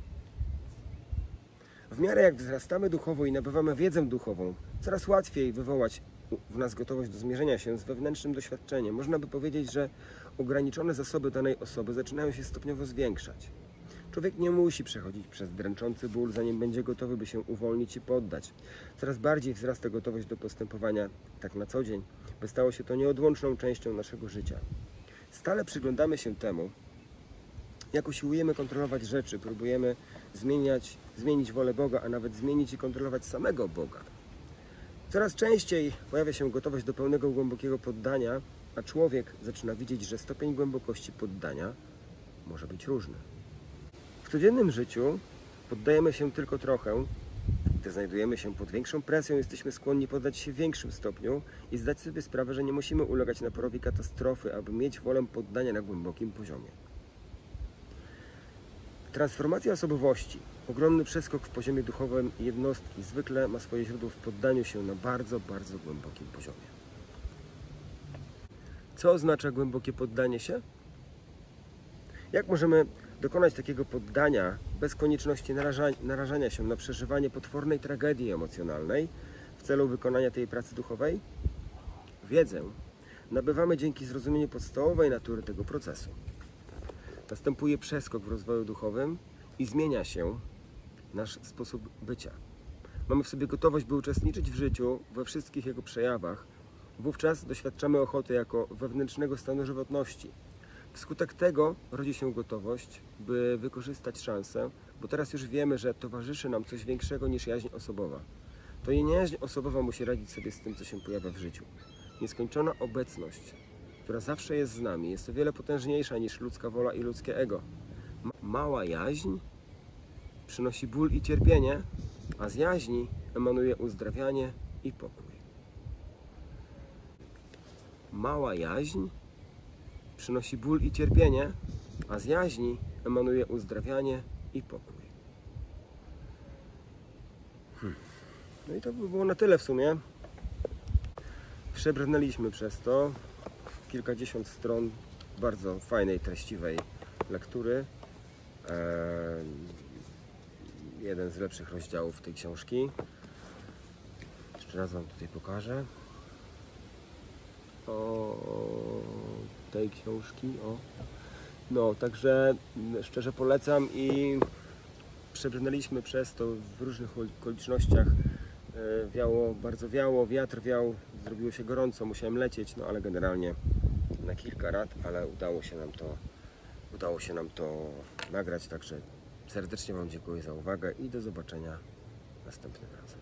W miarę jak wzrastamy duchowo i nabywamy wiedzę duchową, coraz łatwiej wywołać w nas gotowość do zmierzenia się z wewnętrznym doświadczeniem. Można by powiedzieć, że ograniczone zasoby danej osoby zaczynają się stopniowo zwiększać. Człowiek nie musi przechodzić przez dręczący ból, zanim będzie gotowy, by się uwolnić i poddać. Coraz bardziej wzrasta gotowość do postępowania tak na co dzień, by stało się to nieodłączną częścią naszego życia. Stale przyglądamy się temu, jak usiłujemy kontrolować rzeczy, próbujemy zmieniać, zmienić wolę Boga, a nawet zmienić i kontrolować samego Boga. Coraz częściej pojawia się gotowość do pełnego, głębokiego poddania, a człowiek zaczyna widzieć, że stopień głębokości poddania może być różny. W codziennym życiu poddajemy się tylko trochę, gdy znajdujemy się pod większą presją, jesteśmy skłonni poddać się w większym stopniu i zdać sobie sprawę, że nie musimy ulegać naporowi katastrofy, aby mieć wolę poddania na głębokim poziomie. Transformacja osobowości, ogromny przeskok w poziomie duchowym jednostki, zwykle ma swoje źródło w poddaniu się na bardzo, bardzo głębokim poziomie. Co oznacza głębokie poddanie się? Jak możemy dokonać takiego poddania bez konieczności narażania, narażania się na przeżywanie potwornej tragedii emocjonalnej w celu wykonania tej pracy duchowej? Wiedzę nabywamy dzięki zrozumieniu podstawowej natury tego procesu. Następuje przeskok w rozwoju duchowym i zmienia się nasz sposób bycia. Mamy w sobie gotowość, by uczestniczyć w życiu we wszystkich jego przejawach. Wówczas doświadczamy ochoty jako wewnętrznego stanu żywotności. Wskutek tego rodzi się gotowość, by wykorzystać szansę, bo teraz już wiemy, że towarzyszy nam coś większego niż jaźń osobowa. To nie jaźń osobowa musi radzić sobie z tym, co się pojawia w życiu. Nieskończona obecność która zawsze jest z nami, jest o wiele potężniejsza niż ludzka wola i ludzkie ego. Mała jaźń przynosi ból i cierpienie, a z jaźni emanuje uzdrawianie i pokój. Mała jaźń przynosi ból i cierpienie, a z jaźni emanuje uzdrawianie i pokój. Hmm. No i to by było na tyle w sumie. Przebrnęliśmy przez to kilkadziesiąt stron bardzo fajnej, treściwej lektury. Eee, jeden z lepszych rozdziałów tej książki. Jeszcze raz Wam tutaj pokażę. O tej książki. O. No, także szczerze polecam i przebrnęliśmy przez to w różnych okolicznościach. Wiało, bardzo wiało, wiatr wiał, zrobiło się gorąco, musiałem lecieć, no ale generalnie na kilka rat, ale udało się nam to, udało się nam to nagrać, także serdecznie Wam dziękuję za uwagę i do zobaczenia następnym razem.